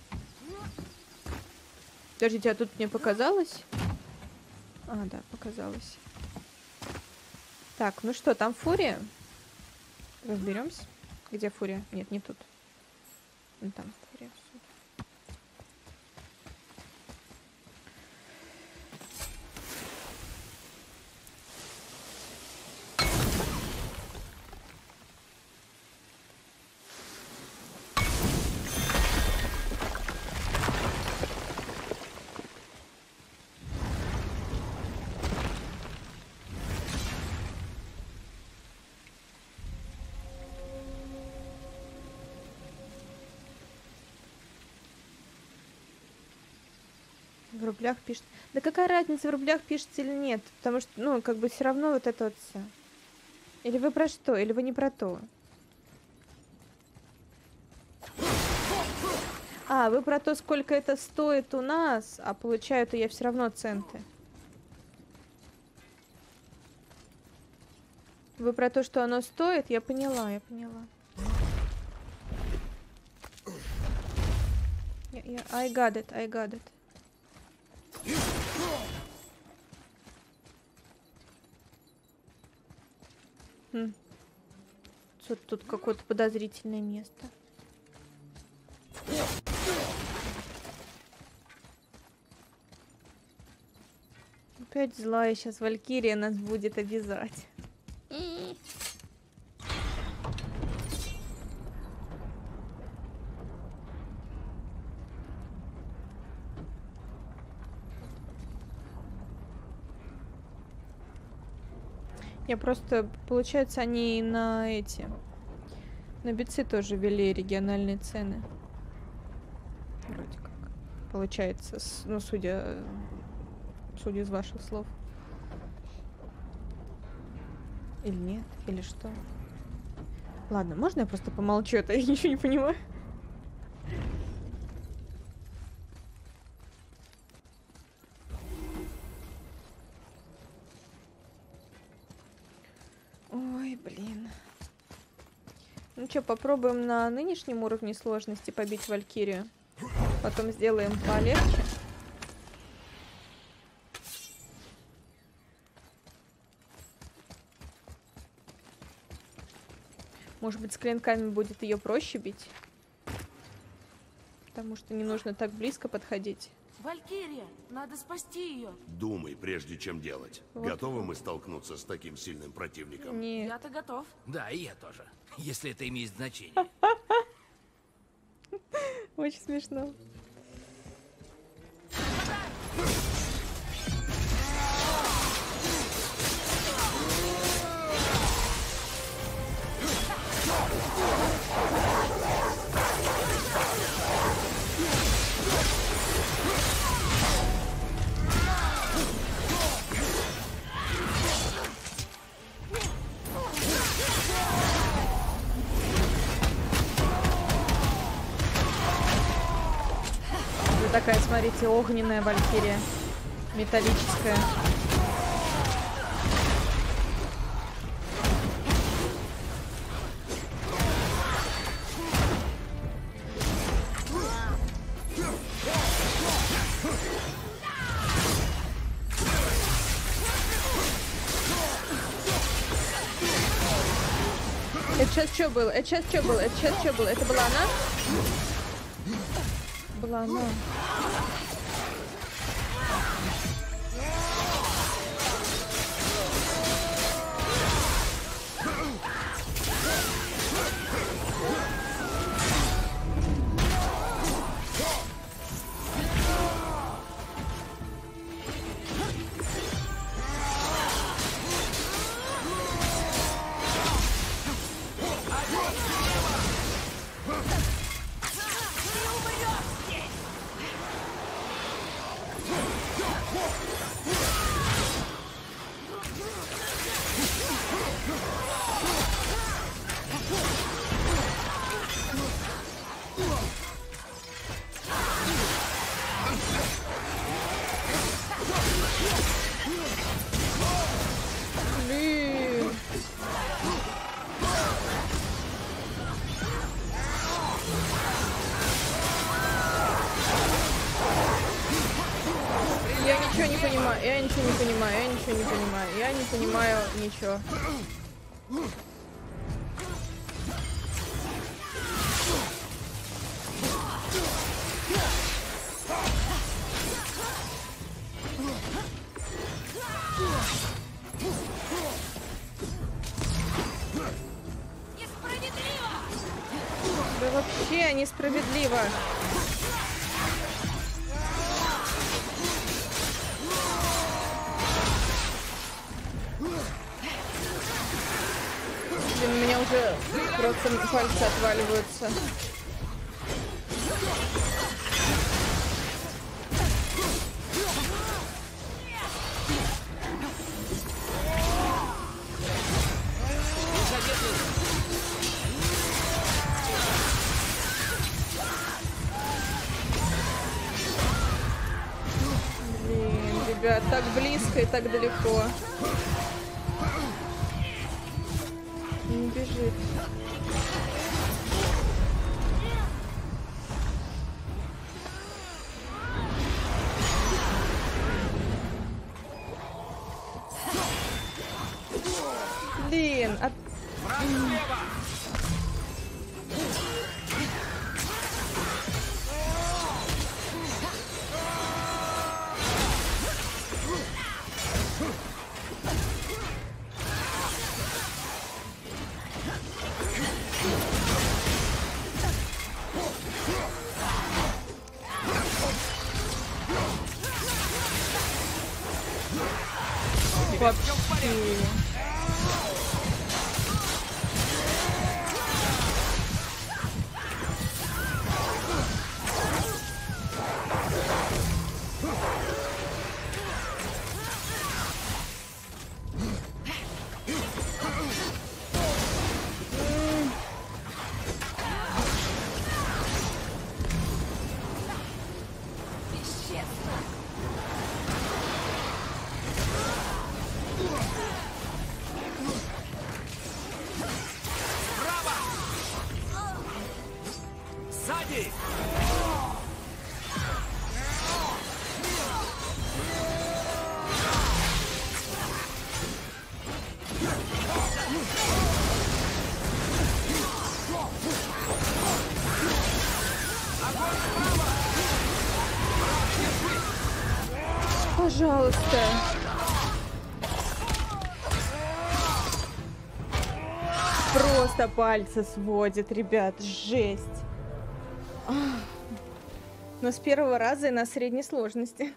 [SPEAKER 1] Подождите, а тут мне показалось? А, да, показалось. Так, ну что, там фурия? Разберемся. Где фурия? Нет, не тут. Ну, там фурия. В рублях пишет. Да какая разница, в рублях пишется или нет? Потому что, ну, как бы все равно вот это вот все. Или вы про что? Или вы не про то? А, вы про то, сколько это стоит у нас, а получаю-то я все равно центы. Вы про то, что оно стоит? Я поняла, я поняла. Я, я, I got it, I got it. Хм. Тут, тут какое-то подозрительное место. Опять злая сейчас Валькирия нас будет обязать. Я просто, получается, они на эти, на бицы тоже ввели региональные цены. Вроде как. Получается, с, ну, судя, судя из ваших слов. Или нет, или что? Ладно, можно я просто помолчу, а то я ничего не понимаю. Ой, блин. Ну что, попробуем на нынешнем уровне сложности побить Валькирию. Потом сделаем полегче. Может быть, с клинками будет ее проще бить. Потому что не нужно так близко подходить.
[SPEAKER 3] Валькирия, надо спасти ее.
[SPEAKER 7] Думай, прежде чем делать.
[SPEAKER 1] Вот.
[SPEAKER 7] Готовы мы столкнуться с таким сильным противником?
[SPEAKER 1] Нет.
[SPEAKER 3] Я-то готов.
[SPEAKER 2] Да, и я тоже. Если это имеет значение.
[SPEAKER 1] Очень смешно. такая, смотрите, огненная валькирия. Металлическая. Это сейчас что было? Это сейчас что было? Это сейчас что было? Это была она? Была она. Блин. Я ничего не понимаю, я ничего не понимаю, я ничего не понимаю, я не понимаю ничего. Да вообще несправедливо. Блин, у меня уже просто пальцы отваливаются. Блин, ребят, так близко и так далеко. Не бежит. Блин, от... вообще.
[SPEAKER 2] Сзади!
[SPEAKER 1] Пожалуйста. Просто пальцы сводит, ребят, жесть. Но с первого раза и на средней сложности.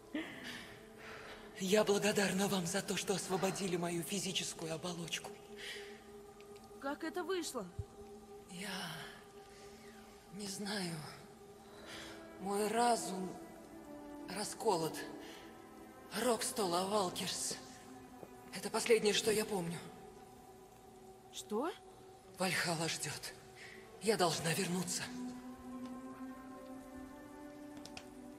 [SPEAKER 8] Я благодарна вам за то, что освободили мою физическую оболочку.
[SPEAKER 3] Как это вышло?
[SPEAKER 8] Я не знаю. Мой разум расколот. Рокстол Валкирс. Это последнее, что я помню.
[SPEAKER 3] Что?
[SPEAKER 8] Вальхалла ждет. Я должна вернуться.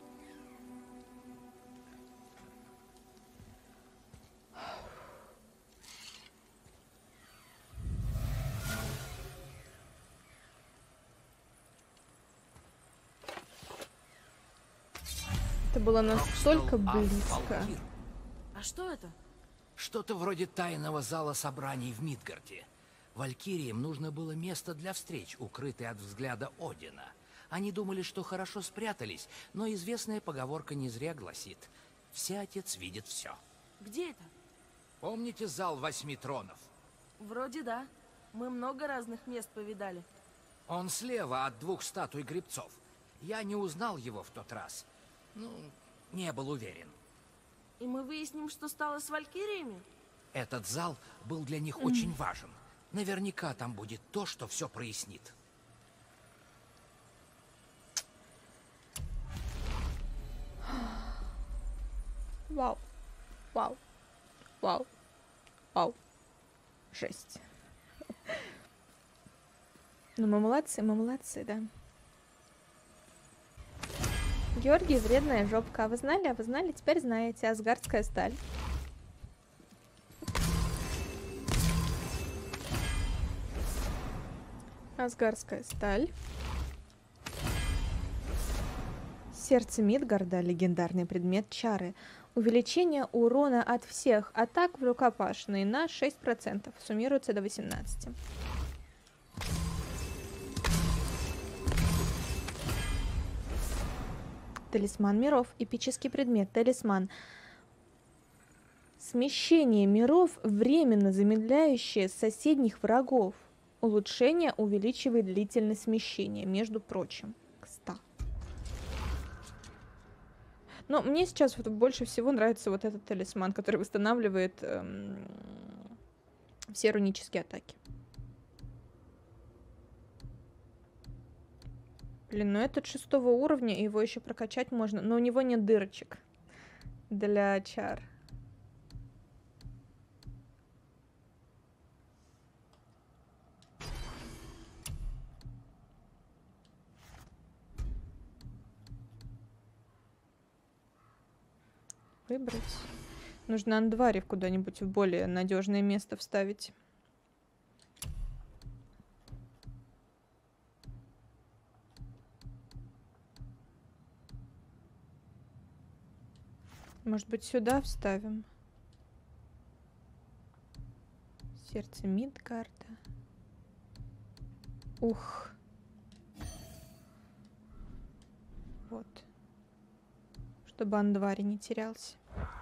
[SPEAKER 1] Это было настолько
[SPEAKER 2] Рокстелл
[SPEAKER 1] близко.
[SPEAKER 2] Валкир.
[SPEAKER 3] А что это?
[SPEAKER 2] Что-то вроде тайного зала собраний в Мидгарде. Валькириям нужно было место для встреч, укрытое от взгляда Одина. Они думали, что хорошо спрятались, но известная поговорка не зря гласит: «Всеотец видит все».
[SPEAKER 3] Где это?
[SPEAKER 2] Помните зал восьми тронов?
[SPEAKER 3] Вроде да. Мы много разных мест повидали.
[SPEAKER 2] Он слева от двух статуй гребцов. Я не узнал его в тот раз. Ну, не был уверен.
[SPEAKER 3] И мы выясним, что стало с валькириями?
[SPEAKER 2] Этот зал был для них очень важен. Наверняка там будет то, что все прояснит.
[SPEAKER 1] Вау. Вау. Вау. Вау. Жесть. Ну мы молодцы, мы молодцы, да. Георгий, вредная жопка. А вы знали? А вы знали? Теперь знаете. Асгардская сталь. Асгардская сталь. Сердце Мидгарда. Легендарный предмет чары. Увеличение урона от всех атак в рукопашные на шесть процентов. Суммируется до восемнадцати. Талисман миров. Эпический предмет. Талисман. Смещение миров, временно замедляющее соседних врагов. Улучшение увеличивает длительность смещения, между прочим, к ста. Но мне сейчас вот больше всего нравится вот этот талисман, который восстанавливает эм, все рунические атаки. Блин, ну этот шестого уровня, его еще прокачать можно, но у него нет дырочек для чар. Выбрать. Нужно Андварев куда-нибудь в более надежное место вставить. Может быть, сюда вставим? Сердце Мидгарда. Ух. Вот. Чтобы Андвари не терялся.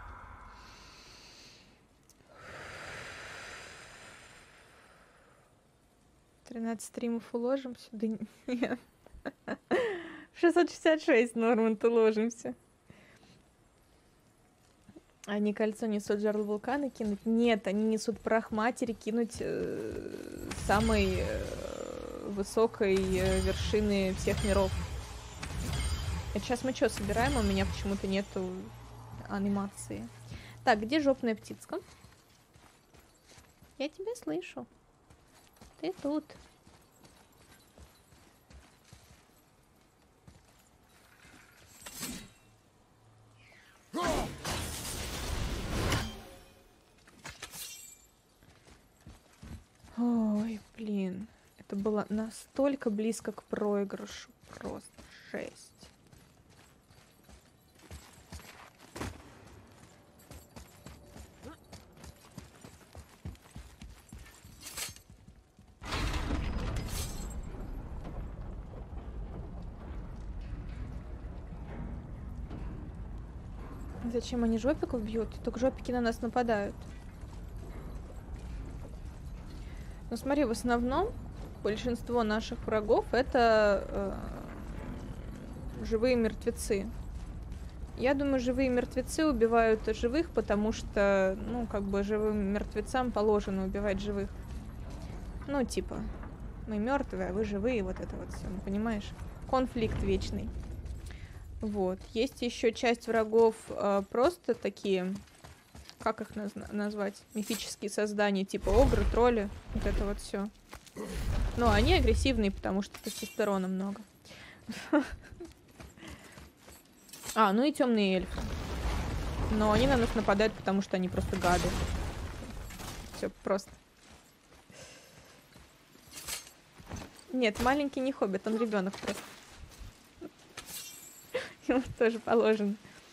[SPEAKER 1] тринадцать стримов уложимся? Да нет. В шестьсот шестьдесят шесть Норманд уложимся. Они кольцо несут жерло вулкана кинуть? Нет, они несут прах матери кинуть э, самой э, высокой э, вершины всех миров. Это сейчас мы что собираем? У меня почему-то нету анимации. Так, где жопная птицка? Я тебя слышу. Ты тут. Ой, блин. Это было настолько близко к проигрышу. Просто жесть. Зачем они жопиков бьют? Только жопики на нас нападают. Ну смотри, в основном большинство наших врагов это э, живые мертвецы. Я думаю, живые мертвецы убивают живых, потому что, ну, как бы живым мертвецам положено убивать живых. Ну, типа, мы мертвые, а вы живые, вот это вот все, ну, понимаешь? Конфликт вечный. Вот. Есть еще часть врагов э, просто такие, как их наз назвать, мифические создания, типа огры, тролли, вот это вот все. Но они агрессивные, потому что тестостерона много. А, ну и темные эльфы. Но они на нас нападают, потому что они просто гады. Все просто. Нет, маленький не хоббит, он ребенок просто. Ему тоже положено.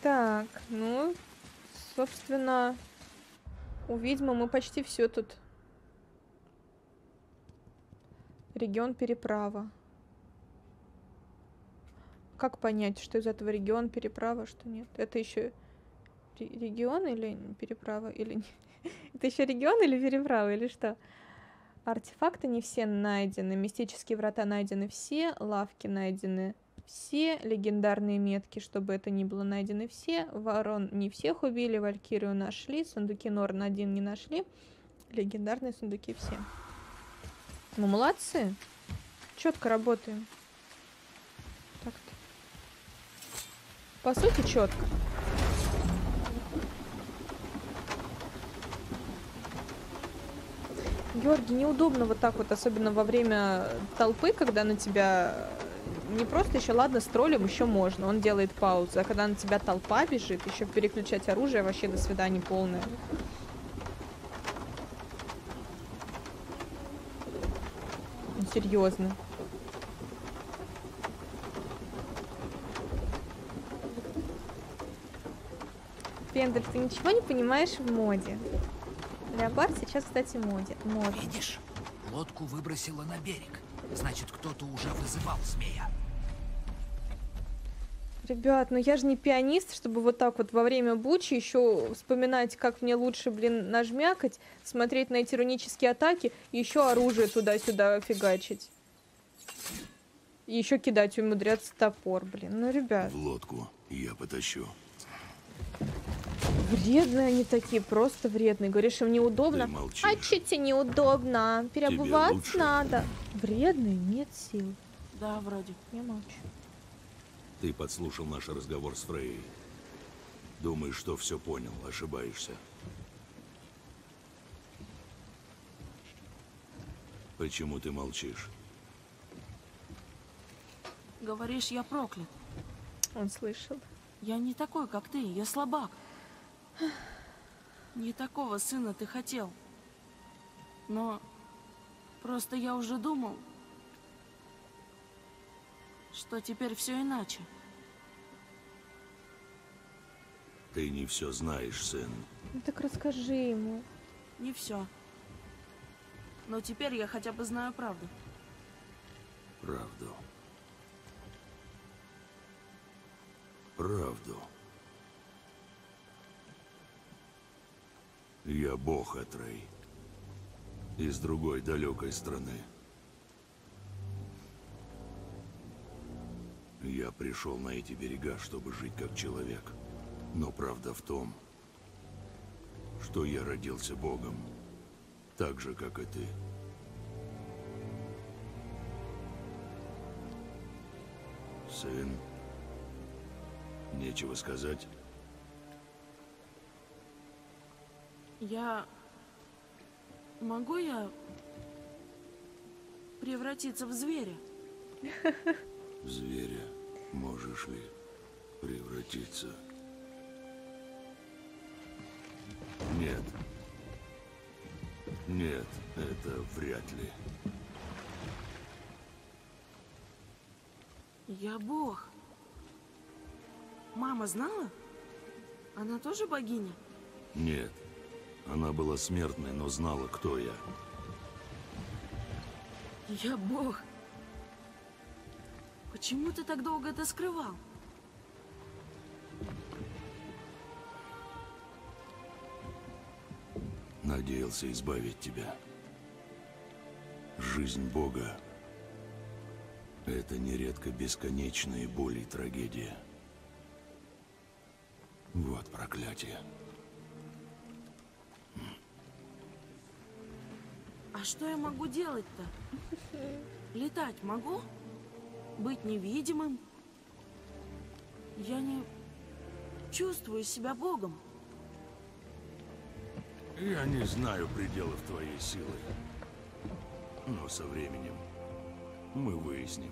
[SPEAKER 1] Так, ну, собственно, у ведьмы мы почти все тут. Регион переправа. Как понять, что из этого регион переправа, что нет? Это еще регион или переправа? Или не... Это еще регион или переправа, или что? Артефакты не все найдены. Мистические врата найдены все. Лавки найдены все. Легендарные метки, чтобы это ни было, найдены все. Ворон не всех убили. Валькирию нашли. Сундуки Норн один не нашли. Легендарные сундуки все. Ну, молодцы. Четко работаем. Так-то. По сути, четко. Георгий, неудобно вот так вот, особенно во время толпы, когда на тебя не просто еще, ладно, с троллем еще можно, он делает паузу, а когда на тебя толпа бежит, еще переключать оружие, вообще до свидания полное. Серьезно. Пендель, ты ничего не понимаешь в моде. Леопард сейчас, кстати, моде. моде.
[SPEAKER 2] Видишь, лодку выбросило на берег. Значит, кто-то уже вызывал змея.
[SPEAKER 1] Ребят, ну я же не пианист, чтобы вот так вот во время бучи еще вспоминать, как мне лучше, блин, нажмякать, смотреть на эти рунические атаки и еще оружие туда-сюда фигачить. И еще кидать умудряться топор, блин. Ну, ребят.
[SPEAKER 7] В лодку я потащу.
[SPEAKER 1] Вредные они такие, просто вредные. Говоришь, им неудобно. А че тебе неудобно? Переобуваться надо. Вредные, нет сил.
[SPEAKER 3] Да, вроде.
[SPEAKER 1] Я молчу.
[SPEAKER 7] Ты подслушал наш разговор с Фрейей. Думаешь, что все понял, ошибаешься. Почему ты молчишь?
[SPEAKER 3] Говоришь, я проклят.
[SPEAKER 1] Он слышал.
[SPEAKER 3] Я не такой, как ты, я слабак. Не такого сына ты хотел. Но просто я уже думал, что теперь все иначе.
[SPEAKER 7] Ты не все знаешь, сын.
[SPEAKER 1] Ну так расскажи ему.
[SPEAKER 3] Не все. Но теперь я хотя бы знаю правду.
[SPEAKER 7] Правду. Правду. Я бог, Атрей. Из другой далекой страны. Я пришел на эти берега, чтобы жить как человек. Но правда в том, что я родился богом, так же, как и ты. Сын, нечего сказать.
[SPEAKER 3] Я... Могу я превратиться в зверя?
[SPEAKER 7] В зверя можешь ли превратиться? Нет. Нет, это вряд ли.
[SPEAKER 3] Я бог. Мама знала? Она тоже богиня?
[SPEAKER 7] Нет. Она была смертной, но знала, кто я.
[SPEAKER 3] Я бог. Почему ты так долго это скрывал?
[SPEAKER 7] Надеялся избавить тебя. Жизнь Бога — это нередко бесконечные боли и трагедия. Вот проклятие.
[SPEAKER 3] А что я могу делать-то? Летать могу? Быть невидимым? Я не чувствую себя богом.
[SPEAKER 7] Я не знаю пределов твоей силы. Но со временем мы выясним.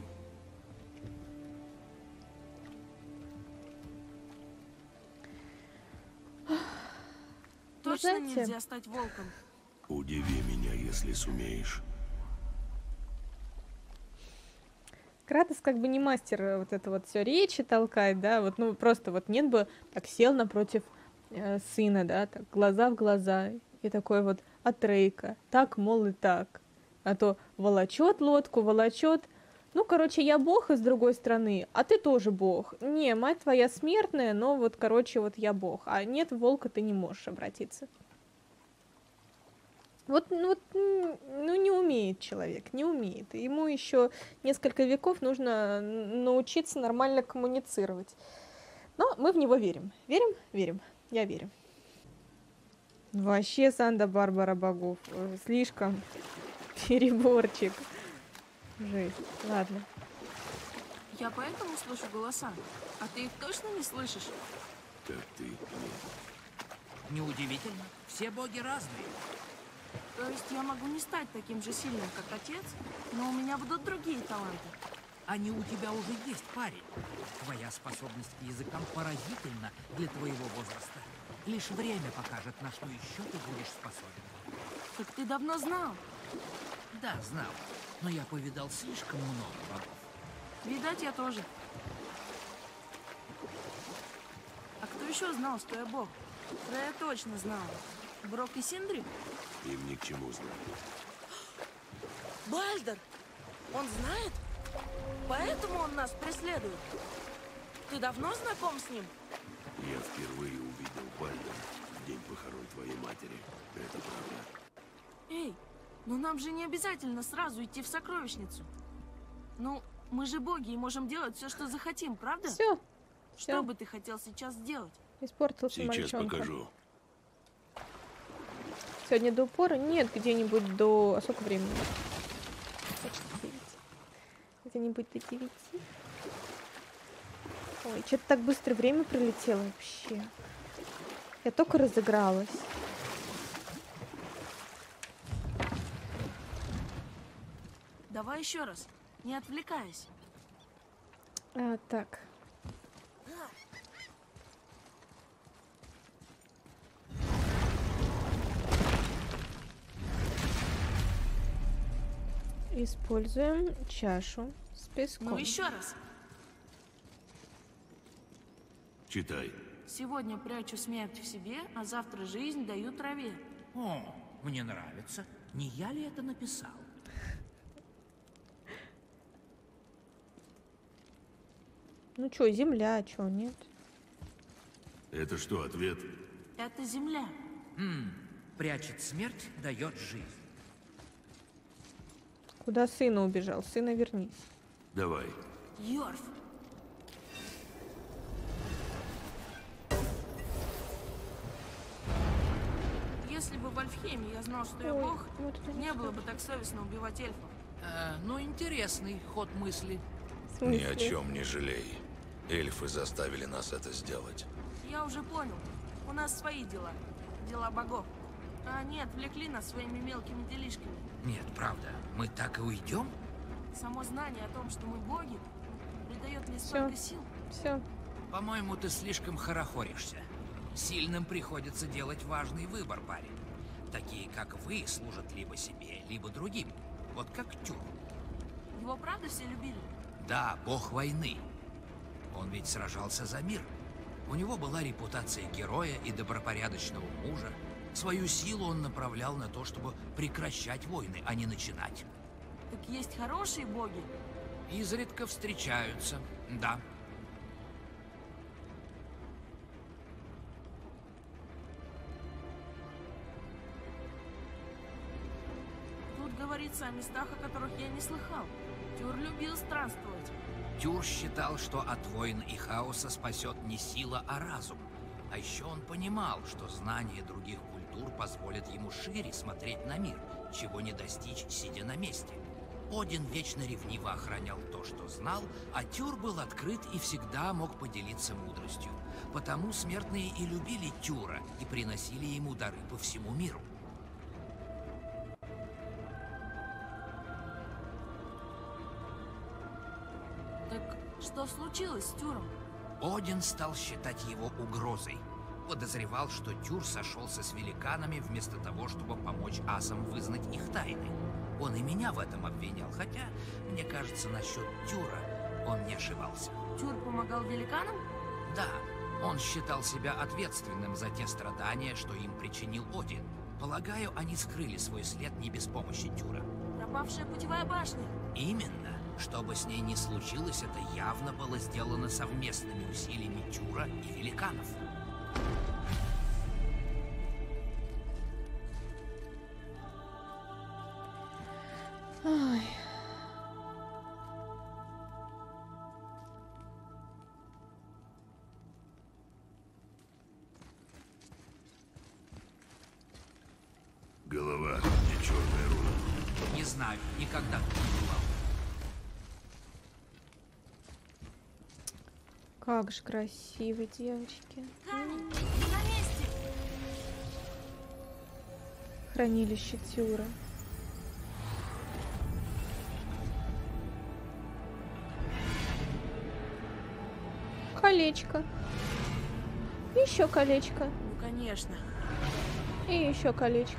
[SPEAKER 3] Точно
[SPEAKER 1] знаете...
[SPEAKER 3] нельзя стать волком?
[SPEAKER 7] Удиви меня, если сумеешь.
[SPEAKER 1] Кратос как бы не мастер э, вот это вот все речи толкать, да, вот, ну, просто вот нет бы так сел напротив э, сына, да, так, глаза в глаза, и такой вот Атрейка, так, мол, и так, а то волочет лодку, волочет, ну, короче, я бог из другой страны, а ты тоже бог, не, мать твоя смертная, но вот, короче, вот я бог, а нет, в волка ты не можешь обратиться. Вот, ну, вот, ну, не умеет человек, не умеет. Ему еще несколько веков нужно научиться нормально коммуницировать. Но мы в него верим. Верим? Верим. Я верю. Вообще Санта-Барбара богов. Слишком переборчик. Жесть. Ладно.
[SPEAKER 3] Я поэтому слышу голоса. А ты их точно не слышишь?
[SPEAKER 7] Как ты? Нет.
[SPEAKER 2] Неудивительно. Все боги разные.
[SPEAKER 3] То есть я могу не стать таким же сильным, как отец, но у меня будут другие таланты.
[SPEAKER 2] Они у тебя уже есть, парень. Твоя способность к языкам поразительна для твоего возраста. Лишь время покажет, на что еще ты будешь способен.
[SPEAKER 3] Так ты давно знал?
[SPEAKER 2] Да, знал. Но я повидал слишком много богов.
[SPEAKER 3] Видать, я тоже. А кто еще знал, что я бог? Да я точно знала. Брок и Синдри?
[SPEAKER 7] Им ни к чему знать.
[SPEAKER 3] Бальдер! Он знает? Поэтому он нас преследует? Ты давно знаком с ним?
[SPEAKER 7] Я впервые увидел Бальдера в день похорон твоей матери. Это правда.
[SPEAKER 3] Эй, но нам же не обязательно сразу идти в сокровищницу. Ну, мы же боги и можем делать все, что захотим, правда?
[SPEAKER 1] Все.
[SPEAKER 3] Что бы ты хотел сейчас сделать?
[SPEAKER 1] Испортился
[SPEAKER 7] Сейчас
[SPEAKER 1] мальчонка.
[SPEAKER 7] покажу.
[SPEAKER 1] Сегодня до упора? Нет, где-нибудь до... А сколько времени? Где-нибудь до девяти. Ой, что-то так быстро время пролетело вообще. Я только разыгралась.
[SPEAKER 3] Давай еще раз, не отвлекаясь.
[SPEAKER 1] А, так. Используем чашу с песком.
[SPEAKER 3] Ну еще раз.
[SPEAKER 7] Читай.
[SPEAKER 3] Сегодня прячу смерть в себе, а завтра жизнь даю траве.
[SPEAKER 2] О, мне нравится. Не я ли это написал?
[SPEAKER 1] Ну что, земля, что, нет?
[SPEAKER 7] Это что, ответ?
[SPEAKER 3] Это земля.
[SPEAKER 2] М-м, прячет смерть, дает жизнь.
[SPEAKER 1] Куда сына убежал? Сына вернись.
[SPEAKER 7] Давай.
[SPEAKER 3] Йорф. Если бы в Альфхейме я знал, что я
[SPEAKER 1] Ой,
[SPEAKER 3] бог,
[SPEAKER 1] вот это
[SPEAKER 3] не
[SPEAKER 1] не
[SPEAKER 3] было бы так совестно убивать эльфов.
[SPEAKER 2] Э, ну, интересный ход мысли.
[SPEAKER 1] В смысле?
[SPEAKER 9] Ни о чем не жалей. Эльфы заставили нас это сделать.
[SPEAKER 3] Я уже понял. У нас свои дела. Дела богов. А они отвлекли нас своими мелкими делишками.
[SPEAKER 2] Нет, правда. Мы так и уйдем?
[SPEAKER 3] Само знание о том, что мы боги, придает мне
[SPEAKER 1] Всё.
[SPEAKER 3] столько сил.
[SPEAKER 1] Все.
[SPEAKER 2] По-моему, ты слишком хорохоришься. Сильным приходится делать важный выбор, парень. Такие, как вы, служат либо себе, либо другим. Вот как Тюр.
[SPEAKER 3] Его правда все любили?
[SPEAKER 2] Да, бог войны. Он ведь сражался за мир. У него была репутация героя и добропорядочного мужа. Свою силу он направлял на то, чтобы прекращать войны, а не начинать.
[SPEAKER 3] Так есть хорошие боги?
[SPEAKER 2] Изредка встречаются, да.
[SPEAKER 3] Тут говорится о местах, о которых я не слыхал. Тюр любил странствовать.
[SPEAKER 2] Тюр считал, что от войн и хаоса спасет не сила, а разум. А еще он понимал, что знание других культур позволит ему шире смотреть на мир, чего не достичь, сидя на месте. Один вечно ревниво охранял то, что знал, а Тюр был открыт и всегда мог поделиться мудростью. Потому смертные и любили Тюра и приносили ему дары по всему миру.
[SPEAKER 3] Так что случилось с Тюром?
[SPEAKER 2] Один стал считать его угрозой. Подозревал, что Тюр сошелся с великанами вместо того, чтобы помочь асам вызнать их тайны. Он и меня в этом обвинял, хотя, мне кажется, насчет Тюра он не ошибался.
[SPEAKER 3] Тюр помогал великанам?
[SPEAKER 2] Да, он считал себя ответственным за те страдания, что им причинил Один. Полагаю, они скрыли свой след не без помощи Тюра.
[SPEAKER 3] Пропавшая путевая башня.
[SPEAKER 2] Именно. Что бы с ней ни случилось, это явно было сделано совместными усилиями Тюра и великанов.
[SPEAKER 1] Ой.
[SPEAKER 7] Голова и черная руна.
[SPEAKER 2] Не знаю, никогда тут не бывал.
[SPEAKER 1] Как же красиво, девочки.
[SPEAKER 3] Камень, на месте!
[SPEAKER 1] Хранилище Тюра. Колечко. Еще колечко.
[SPEAKER 3] Ну, конечно.
[SPEAKER 1] И еще колечко.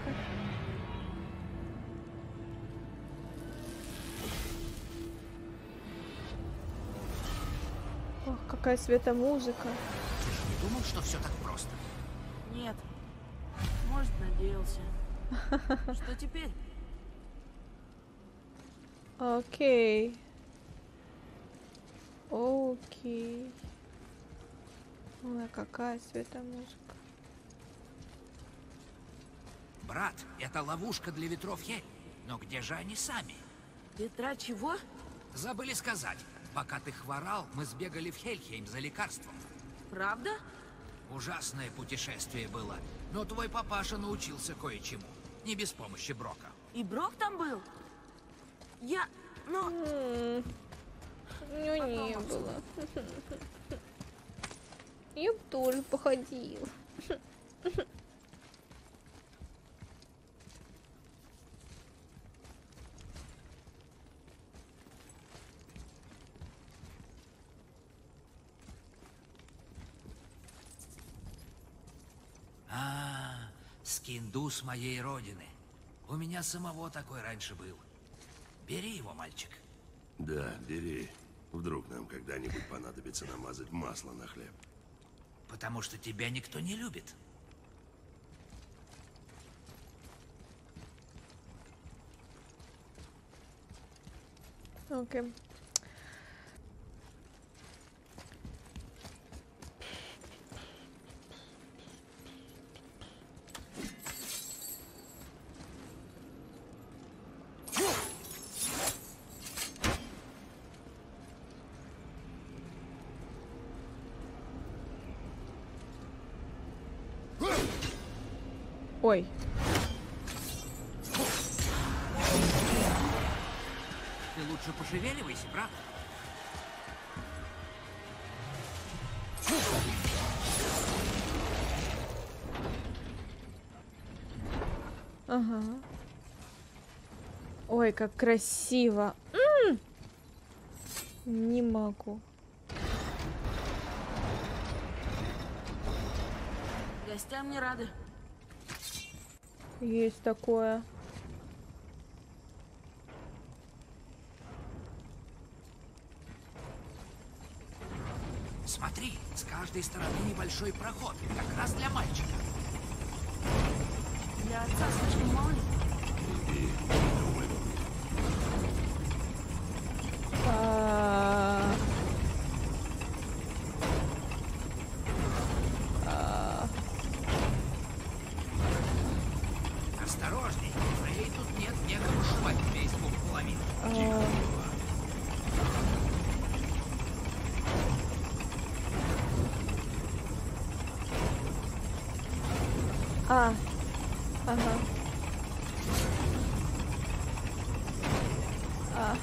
[SPEAKER 1] Ох, какая светомузыка.
[SPEAKER 2] Ты же не думал, что все так просто?
[SPEAKER 3] Нет. Может, надеялся. Что теперь?
[SPEAKER 1] Окей. Окей. Ой, какая светомузыка.
[SPEAKER 2] Брат, это ловушка для ветров Хель. Но где же они сами?
[SPEAKER 3] Ветра чего?
[SPEAKER 2] Забыли сказать. Пока ты хворал, мы сбегали в Хельхейм за лекарством.
[SPEAKER 3] Правда?
[SPEAKER 2] Ужасное путешествие было. Но твой папаша научился кое-чему. Не без помощи Брока.
[SPEAKER 3] И Брок там был? Я... Ну...
[SPEAKER 1] М, Ну, не
[SPEAKER 3] Потом
[SPEAKER 1] было. Я бы тоже походил.
[SPEAKER 2] А, скиндус моей родины. У меня самого такой раньше был. Бери его, мальчик.
[SPEAKER 7] Да, бери. Вдруг нам когда-нибудь понадобится намазать масло на хлеб.
[SPEAKER 2] Потому что тебя никто не любит.
[SPEAKER 1] Окей. Ой.
[SPEAKER 2] Ты лучше пошевеливайся, брат.
[SPEAKER 1] Ага. Ой, как красиво. М! Не могу.
[SPEAKER 3] Гостям не рады.
[SPEAKER 1] Есть такое.
[SPEAKER 2] Смотри, с каждой стороны небольшой проход. Как раз для мальчика.
[SPEAKER 3] Для отца слишком мало ли.
[SPEAKER 7] И думай,
[SPEAKER 1] А. А.
[SPEAKER 2] Осторожней, Фрей тут нет некому швать тебя из двух половин.
[SPEAKER 1] А. А. Ага. А.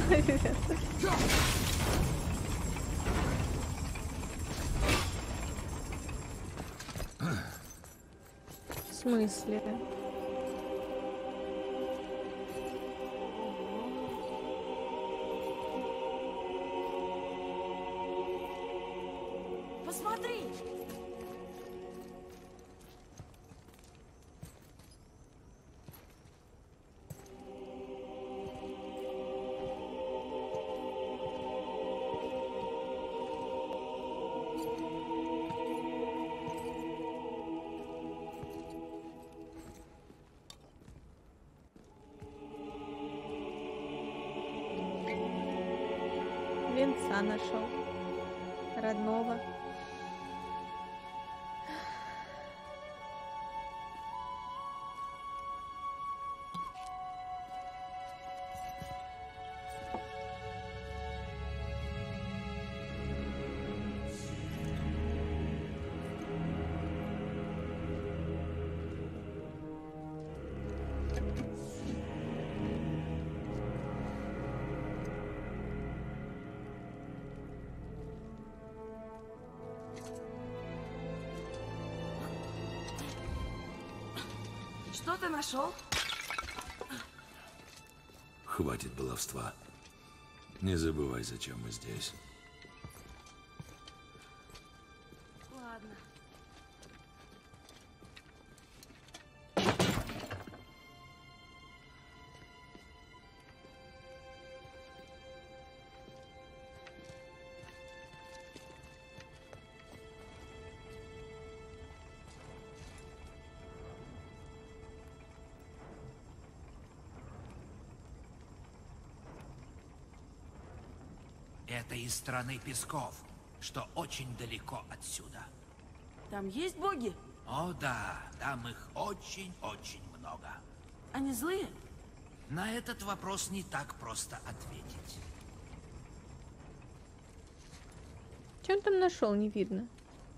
[SPEAKER 1] В смысле?
[SPEAKER 3] Посмотри!
[SPEAKER 1] отца нашел. Родного.
[SPEAKER 3] Что ты нашел?
[SPEAKER 7] Хватит баловства. Не забывай, зачем мы здесь.
[SPEAKER 3] Ладно.
[SPEAKER 2] Это из страны песков, что очень далеко отсюда.
[SPEAKER 3] Там есть боги?
[SPEAKER 2] О да, там их очень-очень много.
[SPEAKER 3] Они злые?
[SPEAKER 2] На этот вопрос не так просто ответить.
[SPEAKER 1] Что он там нашел, не видно.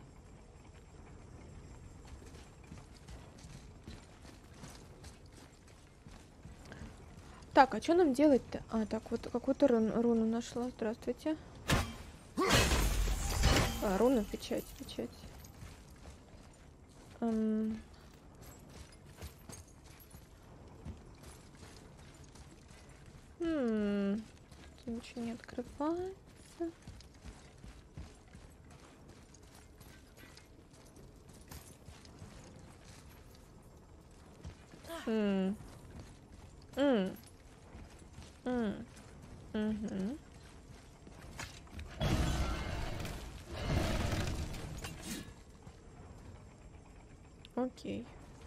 [SPEAKER 1] Так, а что нам делать-то? А, так, вот какую-то рун, руну нашла. Здравствуйте. А, руна, печать, печать. Эм... Хм... Ничего не открывается. Хм... Хм... Mm. Mm-hmm. Окей.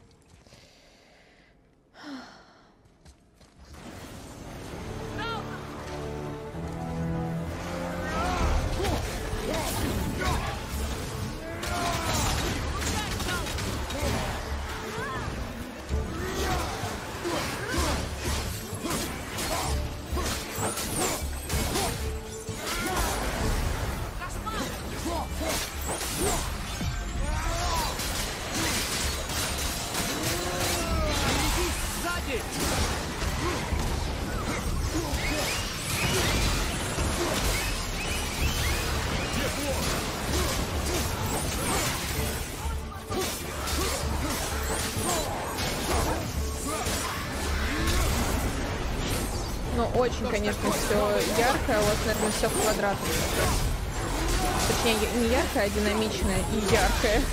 [SPEAKER 1] Ну, очень, конечно, все яркое, у вас, наверное, все в квадратах. Точнее, не яркое, а динамичное и яркое.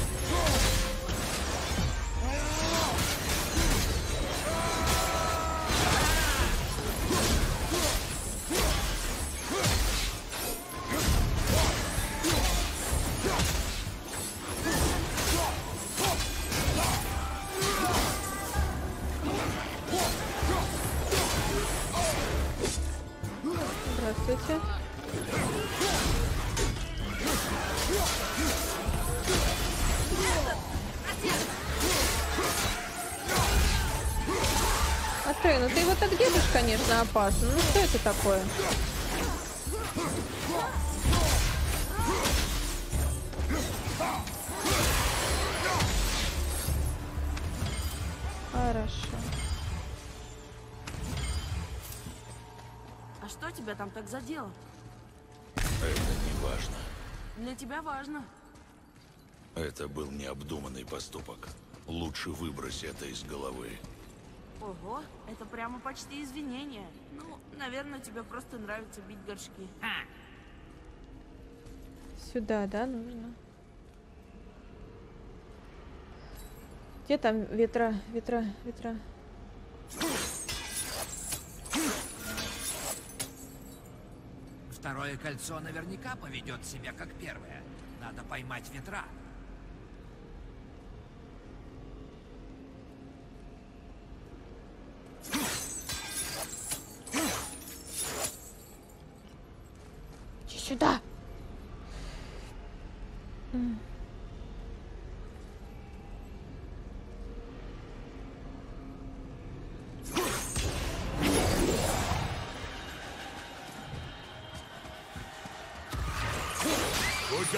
[SPEAKER 1] Здравствуйте. А ты, ну ты его так держишь, конечно, опасно. Ну что это такое? Хорошо.
[SPEAKER 3] А что тебя там так задело?
[SPEAKER 7] Это не важно.
[SPEAKER 3] Для тебя важно.
[SPEAKER 7] Это был необдуманный поступок. Лучше выбрось это из головы.
[SPEAKER 3] Ого, это прямо почти извинение. Ну, наверное, тебе просто нравится бить горшки.
[SPEAKER 1] Сюда, да, нужно? Где там ветра, ветра, ветра?
[SPEAKER 2] Второе кольцо наверняка поведет себя как первое. Надо поймать ветра.
[SPEAKER 1] Иди сюда!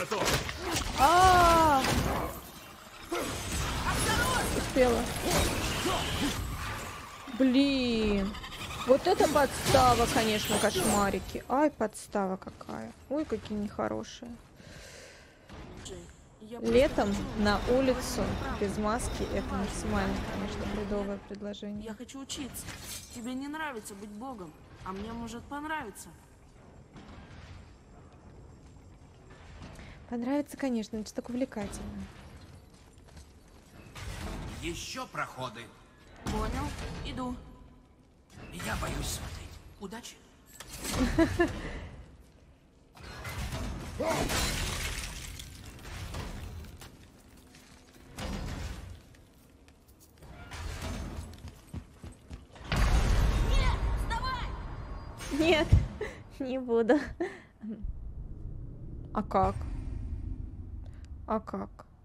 [SPEAKER 4] готов.
[SPEAKER 1] А, успела. Блин. Вот это подстава, конечно, кошмарики. Ай, подстава какая. Ой, какие нехорошие. Летом на улицу без маски — это максимально, конечно, бредовое предложение.
[SPEAKER 3] Я хочу учиться. Тебе не нравится быть богом, а мне может понравиться.
[SPEAKER 1] Понравится, конечно, это же так увлекательно.
[SPEAKER 2] Еще проходы.
[SPEAKER 3] Понял? Иду.
[SPEAKER 2] Я боюсь смотреть. Удачи.
[SPEAKER 1] Нет, не буду. А как? А как?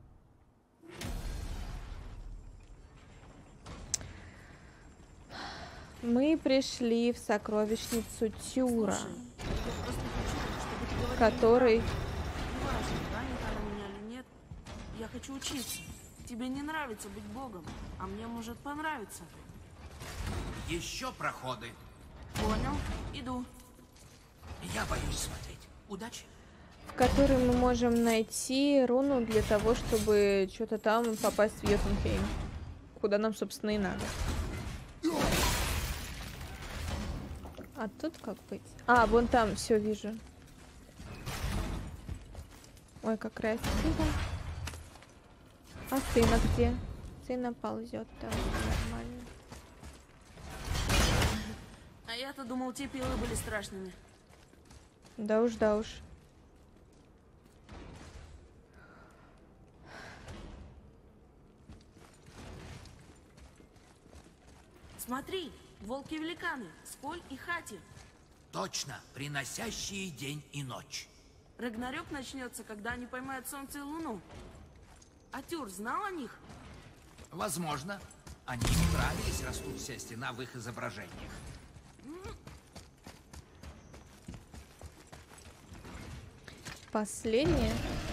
[SPEAKER 1] Мы пришли в сокровищницу Тюра,
[SPEAKER 3] Слушай, я просто хочу, чтобы ты говорил
[SPEAKER 1] который...
[SPEAKER 3] неважно, ранит она меня или нет. Я хочу учиться. Тебе не нравится быть богом, а мне может понравиться.
[SPEAKER 2] Еще проходы.
[SPEAKER 3] Понял? Иду.
[SPEAKER 2] Я боюсь смотреть. Удачи.
[SPEAKER 1] в который мы можем найти руну для того, чтобы что-то там попасть в Йотунхейм, куда нам, собственно, и надо. А тут как быть? А, вон там, все вижу. Ой, как красиво. А сына где? Сына ползет там, нормально.
[SPEAKER 3] А я-то думал, те пилы были страшными.
[SPEAKER 1] Да уж, да уж.
[SPEAKER 3] Смотри, волки-великаны, Сколь и Хати.
[SPEAKER 2] Точно, приносящие день и ночь.
[SPEAKER 3] Рагнарёк начнется, когда они поймают солнце и луну. А Тюр знал о них?
[SPEAKER 2] Возможно. Они им нравились, растущая стена в их изображениях.
[SPEAKER 1] Последнее.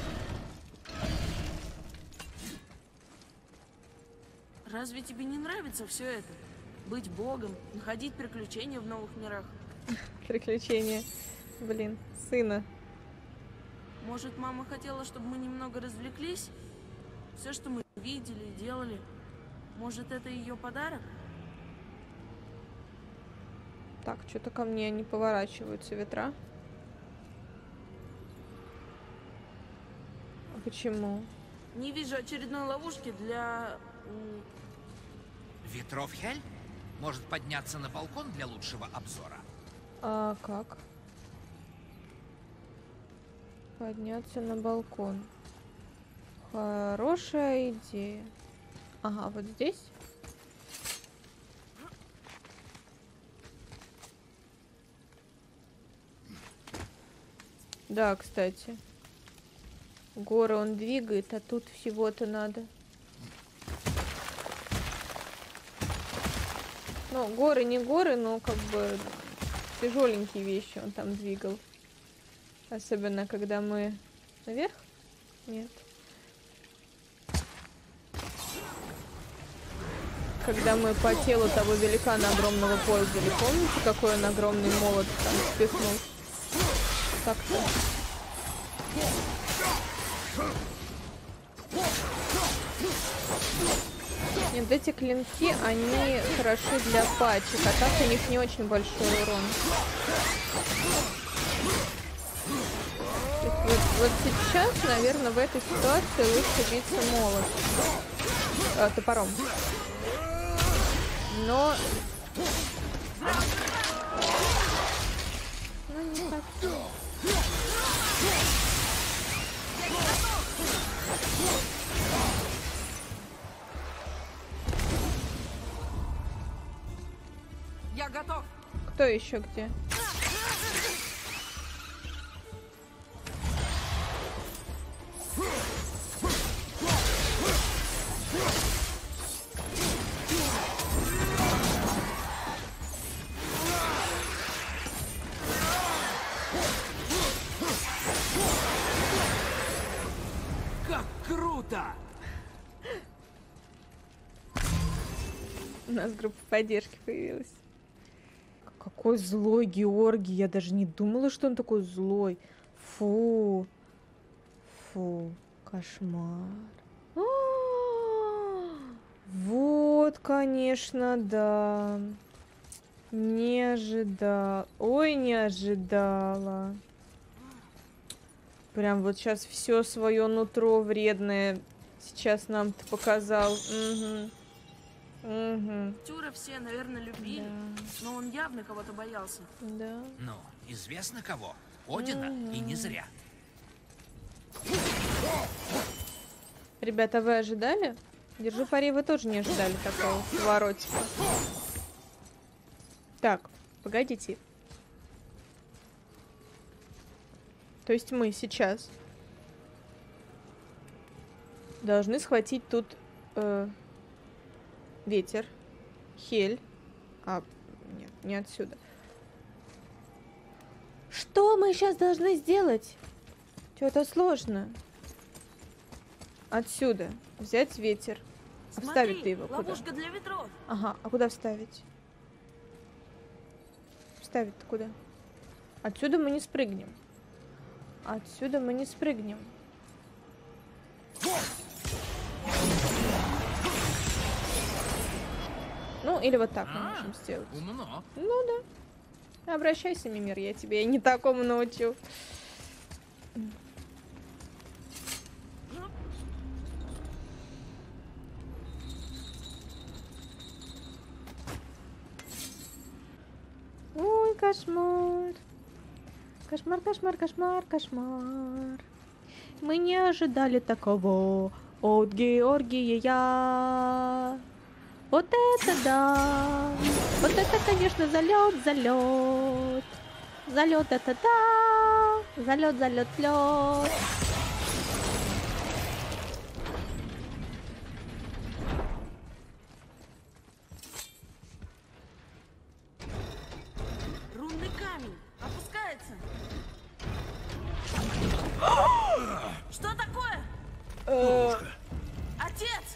[SPEAKER 3] Разве тебе не нравится все это? Быть богом, находить приключения в новых мирах.
[SPEAKER 1] Приключения. Блин, сына.
[SPEAKER 3] Может, мама хотела, чтобы мы немного развлеклись? Все, что мы видели и делали. Может, это ее подарок?
[SPEAKER 1] Так, что-то ко мне не поворачиваются ветра. А почему?
[SPEAKER 3] Не вижу очередной ловушки для...
[SPEAKER 2] Ветров Хель? Может подняться на балкон для лучшего обзора?
[SPEAKER 1] А как? Подняться на балкон. Хорошая идея. Ага, вот здесь. Да, кстати. Горы он двигает, а тут всего-то надо. Ну, горы не горы, но как бы тяжеленькие вещи он там двигал. Особенно, когда мы наверх? Нет. Когда мы по телу того великана огромного ползали. Помните, какой он огромный молот там спихнул? Так-то. Нет, эти клинки, они хороши для пачек, а так у них не очень большой урон. Вот, вот сейчас, наверное, в этой ситуации лучше биться молот. А, топором. Но... Ну, не хочу.
[SPEAKER 3] Я готов.
[SPEAKER 1] Кто еще где? У нас группа поддержки появилась. Какой злой Георгий. Я даже не думала, что он такой злой. Фу. Фу. Кошмар. А-а-а! Вот, конечно, да. Не ожидала. Ой, не ожидала. Прям вот сейчас все свое нутро вредное сейчас нам-то показал. Угу. Угу.
[SPEAKER 3] Тюра все, наверное, любили, да. Но он явно кого-то боялся.
[SPEAKER 1] Да.
[SPEAKER 2] Ну, известно кого. Одина, угу. И не зря.
[SPEAKER 1] Ребята, вы ожидали? Держу пари, вы тоже не ожидали такого поворотика. Так, погодите. То есть мы сейчас должны схватить тут э, ветер, Хель. А, нет, не отсюда. Что мы сейчас должны сделать? Что-то сложно. Отсюда взять ветер.
[SPEAKER 3] Смотри,
[SPEAKER 1] вставить ты его
[SPEAKER 3] ловушка
[SPEAKER 1] куда?
[SPEAKER 3] для ветров.
[SPEAKER 1] Ага, а куда вставить? Вставить-то куда? Отсюда мы не спрыгнем. Отсюда мы не спрыгнем. Ну, или вот так мы можем сделать.
[SPEAKER 2] Умно.
[SPEAKER 1] Ну да. Обращайся, Мимир, я тебе я не такому научу. Ой, кошмар. Кошмар, кошмар, кошмар, кошмар. Мы не ожидали такого от Георгия. Вот это да. Вот это, конечно, залет, залет. Залет это да. Залет, залет, лед.
[SPEAKER 3] Рунный камень опускается. Что такое? Отец!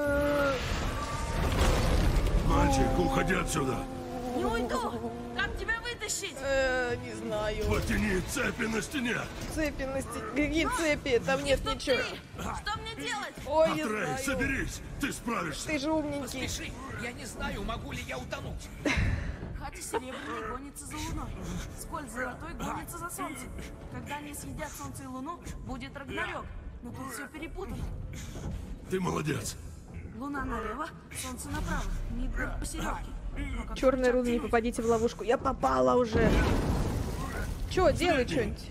[SPEAKER 4] Мальчик, уходи отсюда.
[SPEAKER 3] Не уйду! Как тебя вытащить?
[SPEAKER 1] Не знаю.
[SPEAKER 4] Потяни цепи на стене.
[SPEAKER 1] Цепи на стене. Какие цепи? Там нет ничего.
[SPEAKER 3] Что мне делать?
[SPEAKER 1] Ой, не
[SPEAKER 4] Атрей,
[SPEAKER 1] знаю.
[SPEAKER 4] соберись, ты справишься.
[SPEAKER 1] Ты же умненький.
[SPEAKER 2] Поспеши. Я не знаю, могу ли я утонуть.
[SPEAKER 3] Хати серебряный гонится за луной. Сколь золотой гонится за солнцем. Когда они съедят солнце и луну, будет Рагнарёк. Но тут все перепутано.
[SPEAKER 4] Ты молодец.
[SPEAKER 3] Луна налево, солнце направо. Мидгард посередке.
[SPEAKER 1] Черный рун, не попадите в ловушку. Я попала уже. Чё, делай что-нибудь.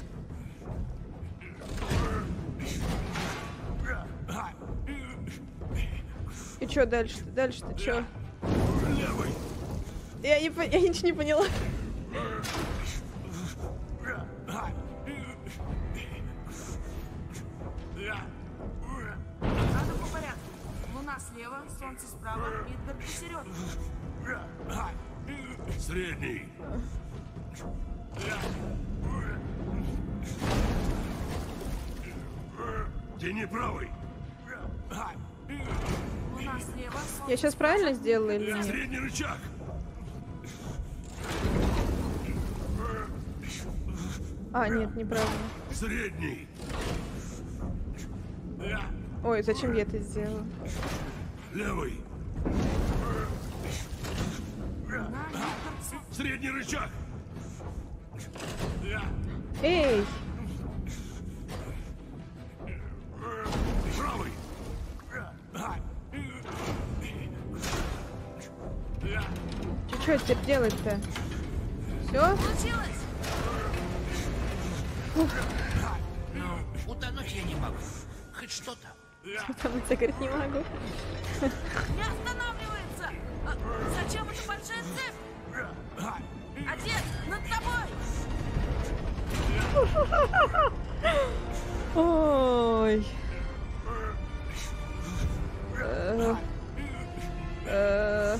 [SPEAKER 1] И чё дальше-то? Дальше-то чё?
[SPEAKER 4] Левый.
[SPEAKER 1] Я, не, по- я ничего не поняла.
[SPEAKER 3] Надо по порядку. Луна слева, солнце справа, Мидгард посередке.
[SPEAKER 4] Средний. Тяни правый.
[SPEAKER 3] Луна слева, солнце
[SPEAKER 1] Я сейчас правильно сделала или нет?
[SPEAKER 4] Средний рычаг.
[SPEAKER 1] А, нет, неправильно.
[SPEAKER 4] Средний.
[SPEAKER 1] Ой, зачем я это сделала?
[SPEAKER 4] Левый. Средний рычаг.
[SPEAKER 1] Эй!
[SPEAKER 4] Правый.
[SPEAKER 1] Что теперь делать-то? Все?
[SPEAKER 3] Получилось!
[SPEAKER 2] Ну, утонуть я не могу. Хоть что-то.
[SPEAKER 1] Там я, говорит, не могу.
[SPEAKER 3] Не останавливается! А, зачем эта большая цепь? Отец, над тобой!
[SPEAKER 1] Ой. Э, э,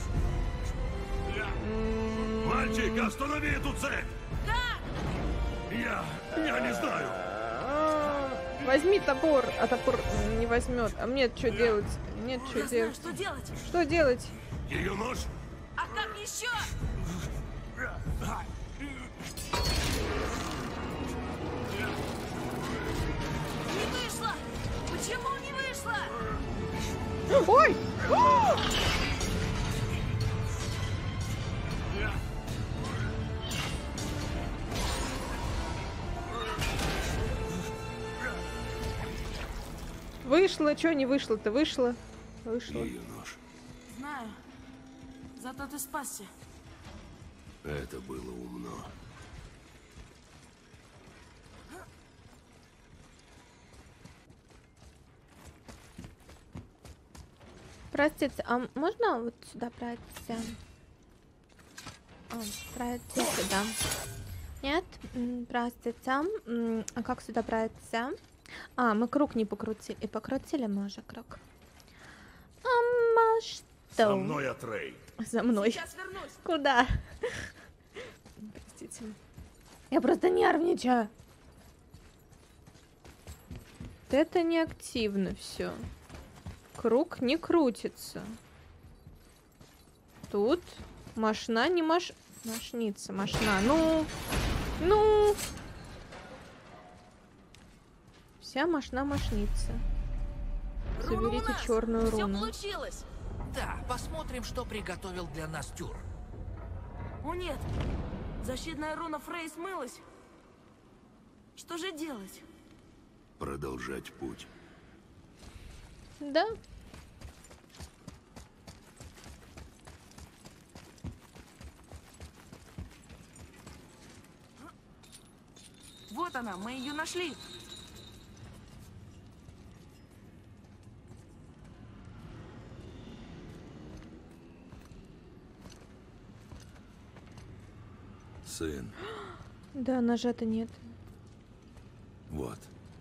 [SPEAKER 1] м,
[SPEAKER 4] Мальчик, останови эту цепь.
[SPEAKER 3] Как?
[SPEAKER 4] Я, я не знаю.
[SPEAKER 1] Возьми топор, а топор не возьмет. А мне что делать? Нет, что
[SPEAKER 3] Я знаю,
[SPEAKER 1] делать?
[SPEAKER 3] что делать.
[SPEAKER 1] Что делать?
[SPEAKER 7] Ее нож?
[SPEAKER 3] А как еще? Не вышло! Почему не вышло?
[SPEAKER 1] Ой! Вышло, что не вышло-то? Вышло. Вышло.
[SPEAKER 7] Ее нож.
[SPEAKER 3] Знаю. Зато ты спасся.
[SPEAKER 7] Это было умно.
[SPEAKER 1] Простите, а можно вот сюда пройти? А, пройти сюда. Нет? М, Простите. М, А как сюда пройти? А, мы круг не покрутили. И покрутили мы уже круг. А что?
[SPEAKER 7] Со мной, Атрей.
[SPEAKER 1] За мной.
[SPEAKER 3] Сейчас вернусь.
[SPEAKER 1] Куда? Простите. Я просто нервничаю. Вот это неактивно все. Круг не крутится. Тут мошна не маш... Мошница, мошна. Ну, ну. Вся мошна мошница. Соберите черную
[SPEAKER 3] Все
[SPEAKER 1] руну.
[SPEAKER 3] получилось.
[SPEAKER 2] Да, посмотрим, что приготовил для нас Тюр.
[SPEAKER 3] О нет, защитная руна Фрей смылась. Что же делать?
[SPEAKER 7] Продолжать путь.
[SPEAKER 1] Да.
[SPEAKER 3] Вот она, мы ее нашли.
[SPEAKER 7] Сын,
[SPEAKER 1] Да, ножа-то нет.
[SPEAKER 7] вот.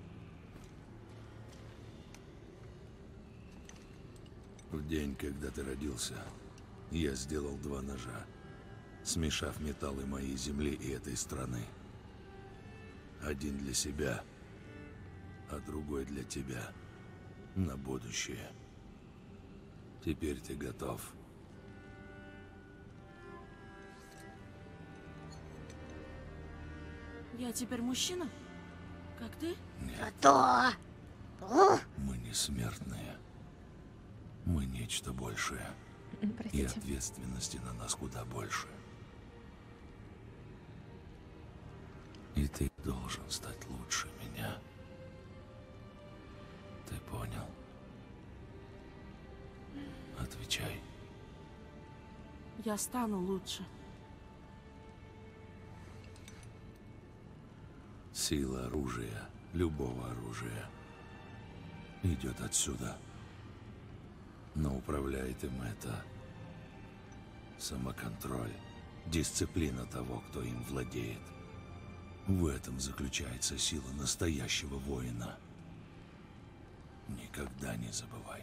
[SPEAKER 7] В день, когда ты родился, я сделал два ножа, смешав металлы моей земли и этой страны. Один для себя, а другой для тебя. На будущее. Теперь ты готов.
[SPEAKER 3] Я теперь мужчина? Как ты?
[SPEAKER 1] Да.
[SPEAKER 7] Мы не смертные. Мы нечто большее. И
[SPEAKER 1] Простите.
[SPEAKER 7] ответственности на нас куда больше. И ты должен стать лучше меня. Ты понял? Отвечай.
[SPEAKER 3] Я стану лучше.
[SPEAKER 7] Сила оружия, любого оружия, идет отсюда. Но управляет им это самоконтроль, дисциплина того, кто им владеет. В этом заключается сила настоящего воина. Никогда не забывай.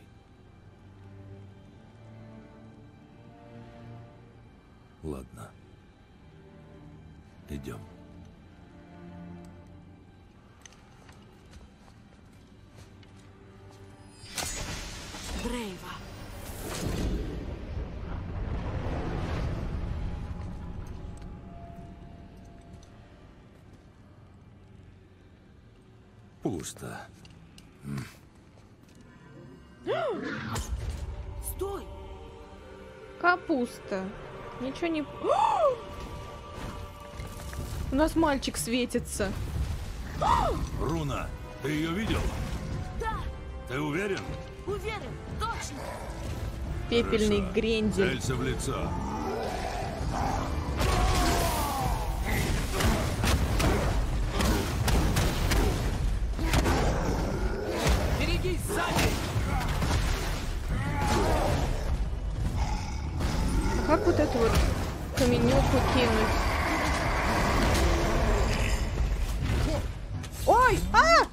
[SPEAKER 7] Ладно. Идем.
[SPEAKER 3] Дрейва.
[SPEAKER 7] Пусто.
[SPEAKER 3] Стой!
[SPEAKER 1] Капуста. Ничего не... У нас мальчик светится.
[SPEAKER 7] Руна, ты ее видел?
[SPEAKER 3] Да,
[SPEAKER 7] Ты уверен?
[SPEAKER 3] уверен, точно.
[SPEAKER 1] Пепельный
[SPEAKER 7] Хорошо.
[SPEAKER 1] грендель.
[SPEAKER 7] Целься в лицо.
[SPEAKER 2] Берегись сзади!
[SPEAKER 1] Как вот эту вот каменюку кинуть? Ой! А!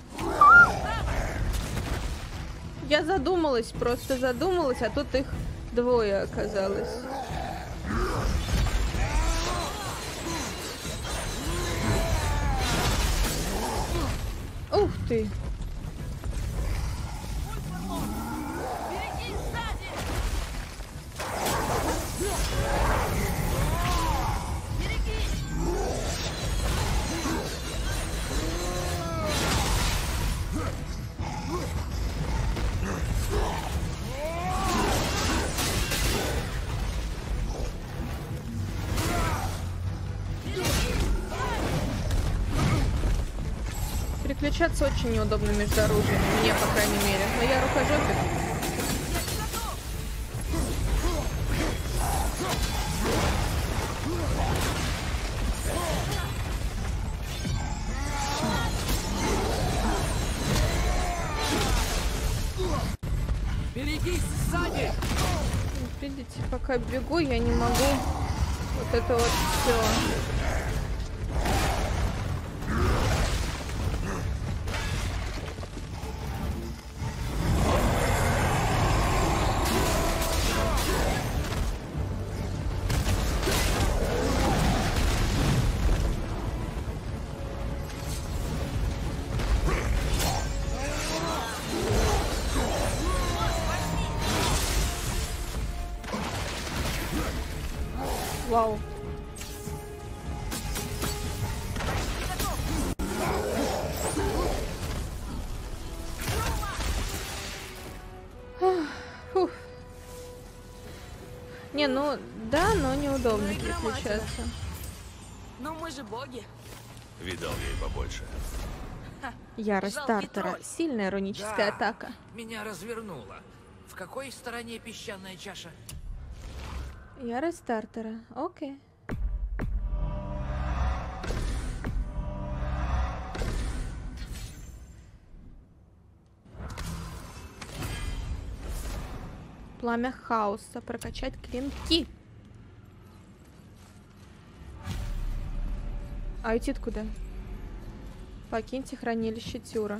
[SPEAKER 1] Я задумалась, просто задумалась, а тут их двое оказалось. Ух ты!
[SPEAKER 3] Берегись сзади.
[SPEAKER 1] переключаться очень неудобно между оружиями, мне, по крайней мере. Но я рукожопик.
[SPEAKER 2] Берегись сзади!
[SPEAKER 1] Видите, пока бегу, я не могу вот это вот все. Вау. Фух. Не, ну да, но неудобно
[SPEAKER 3] Ну, игра мать,
[SPEAKER 1] переключаться.
[SPEAKER 3] Но мы же боги.
[SPEAKER 9] Видал я и побольше.
[SPEAKER 1] Ярость
[SPEAKER 3] Жалкий
[SPEAKER 1] стартера.
[SPEAKER 3] тролль.
[SPEAKER 1] Сильная руническая
[SPEAKER 2] Да,
[SPEAKER 1] атака.
[SPEAKER 2] меня развернуло. В какой стороне песчаная чаша?
[SPEAKER 1] Ярость стартера. Окей. Пламя хаоса. Прокачать клинки. А идти куда? Покиньте хранилище Тюра.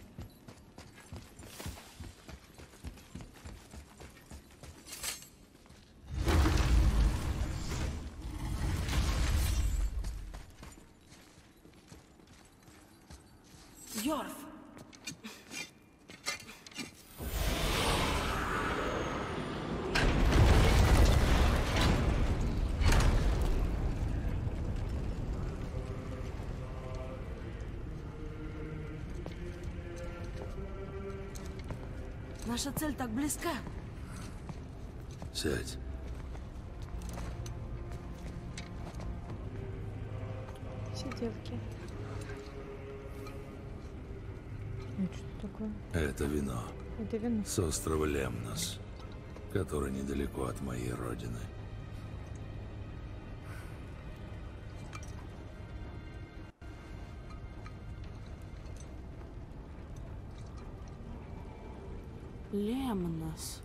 [SPEAKER 3] Йорф. Наша цель так близка.
[SPEAKER 7] Сядь.
[SPEAKER 1] Все девки. Это что такое?
[SPEAKER 7] Это вино.
[SPEAKER 1] Это вино.
[SPEAKER 7] С острова Лемнос, который недалеко от моей родины.
[SPEAKER 3] Лемнос.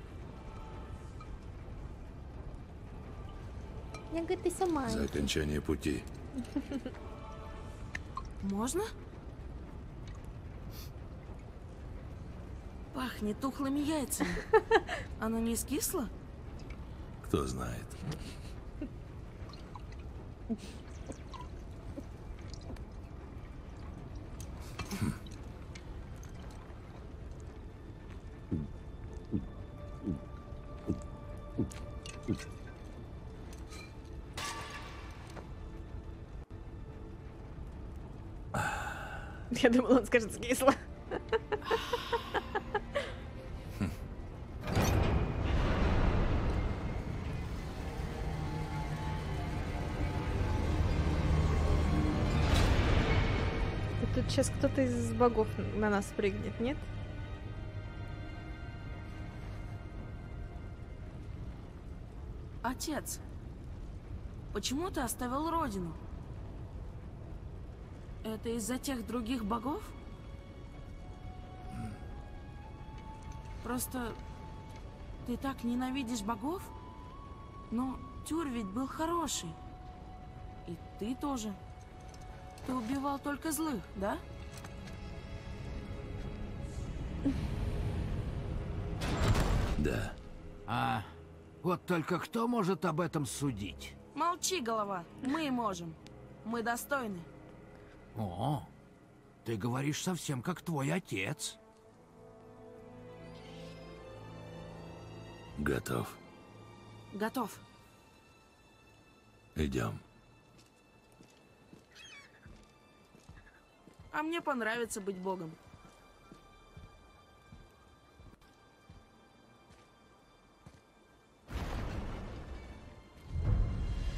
[SPEAKER 1] Я говорю, ты сама.
[SPEAKER 7] За окончание пути.
[SPEAKER 3] Можно? Пахнет тухлыми яйцами. Оно не скисло?
[SPEAKER 7] Кто знает.
[SPEAKER 1] Я думала, он скажет скисло. Тут сейчас кто-то из богов на нас прыгнет, нет?
[SPEAKER 3] Отец, почему ты оставил родину? Это из-за тех других богов? Просто ты так ненавидишь богов? Но Тюр ведь был хороший. И ты тоже. Ты убивал только злых, да?
[SPEAKER 7] Да.
[SPEAKER 2] А вот только кто может об этом судить?
[SPEAKER 3] Молчи, голова. Мы можем. Мы достойны.
[SPEAKER 2] О, ты говоришь совсем как твой отец.
[SPEAKER 7] Готов.
[SPEAKER 3] Готов.
[SPEAKER 7] Идем.
[SPEAKER 3] А мне понравится быть богом.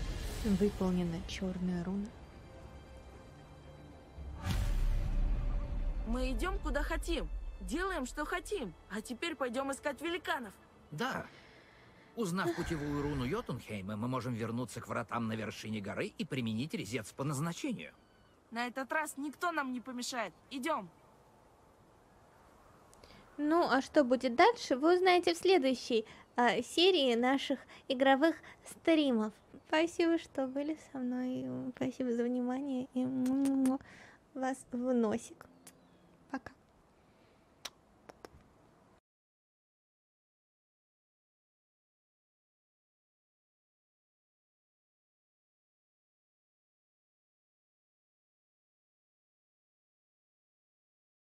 [SPEAKER 1] Выполнена черная руна.
[SPEAKER 3] Мы идем куда хотим, делаем, что хотим, а теперь пойдем искать великанов.
[SPEAKER 2] Да. Узнав путевую руну Йотунхейма, мы можем вернуться к вратам на вершине горы и применить резец по назначению.
[SPEAKER 3] На этот раз никто нам не помешает. Идем.
[SPEAKER 1] Ну, а что будет дальше, вы узнаете в следующей а, серии наших игровых стримов. Спасибо, что были со мной. Спасибо за внимание. И вас в носик.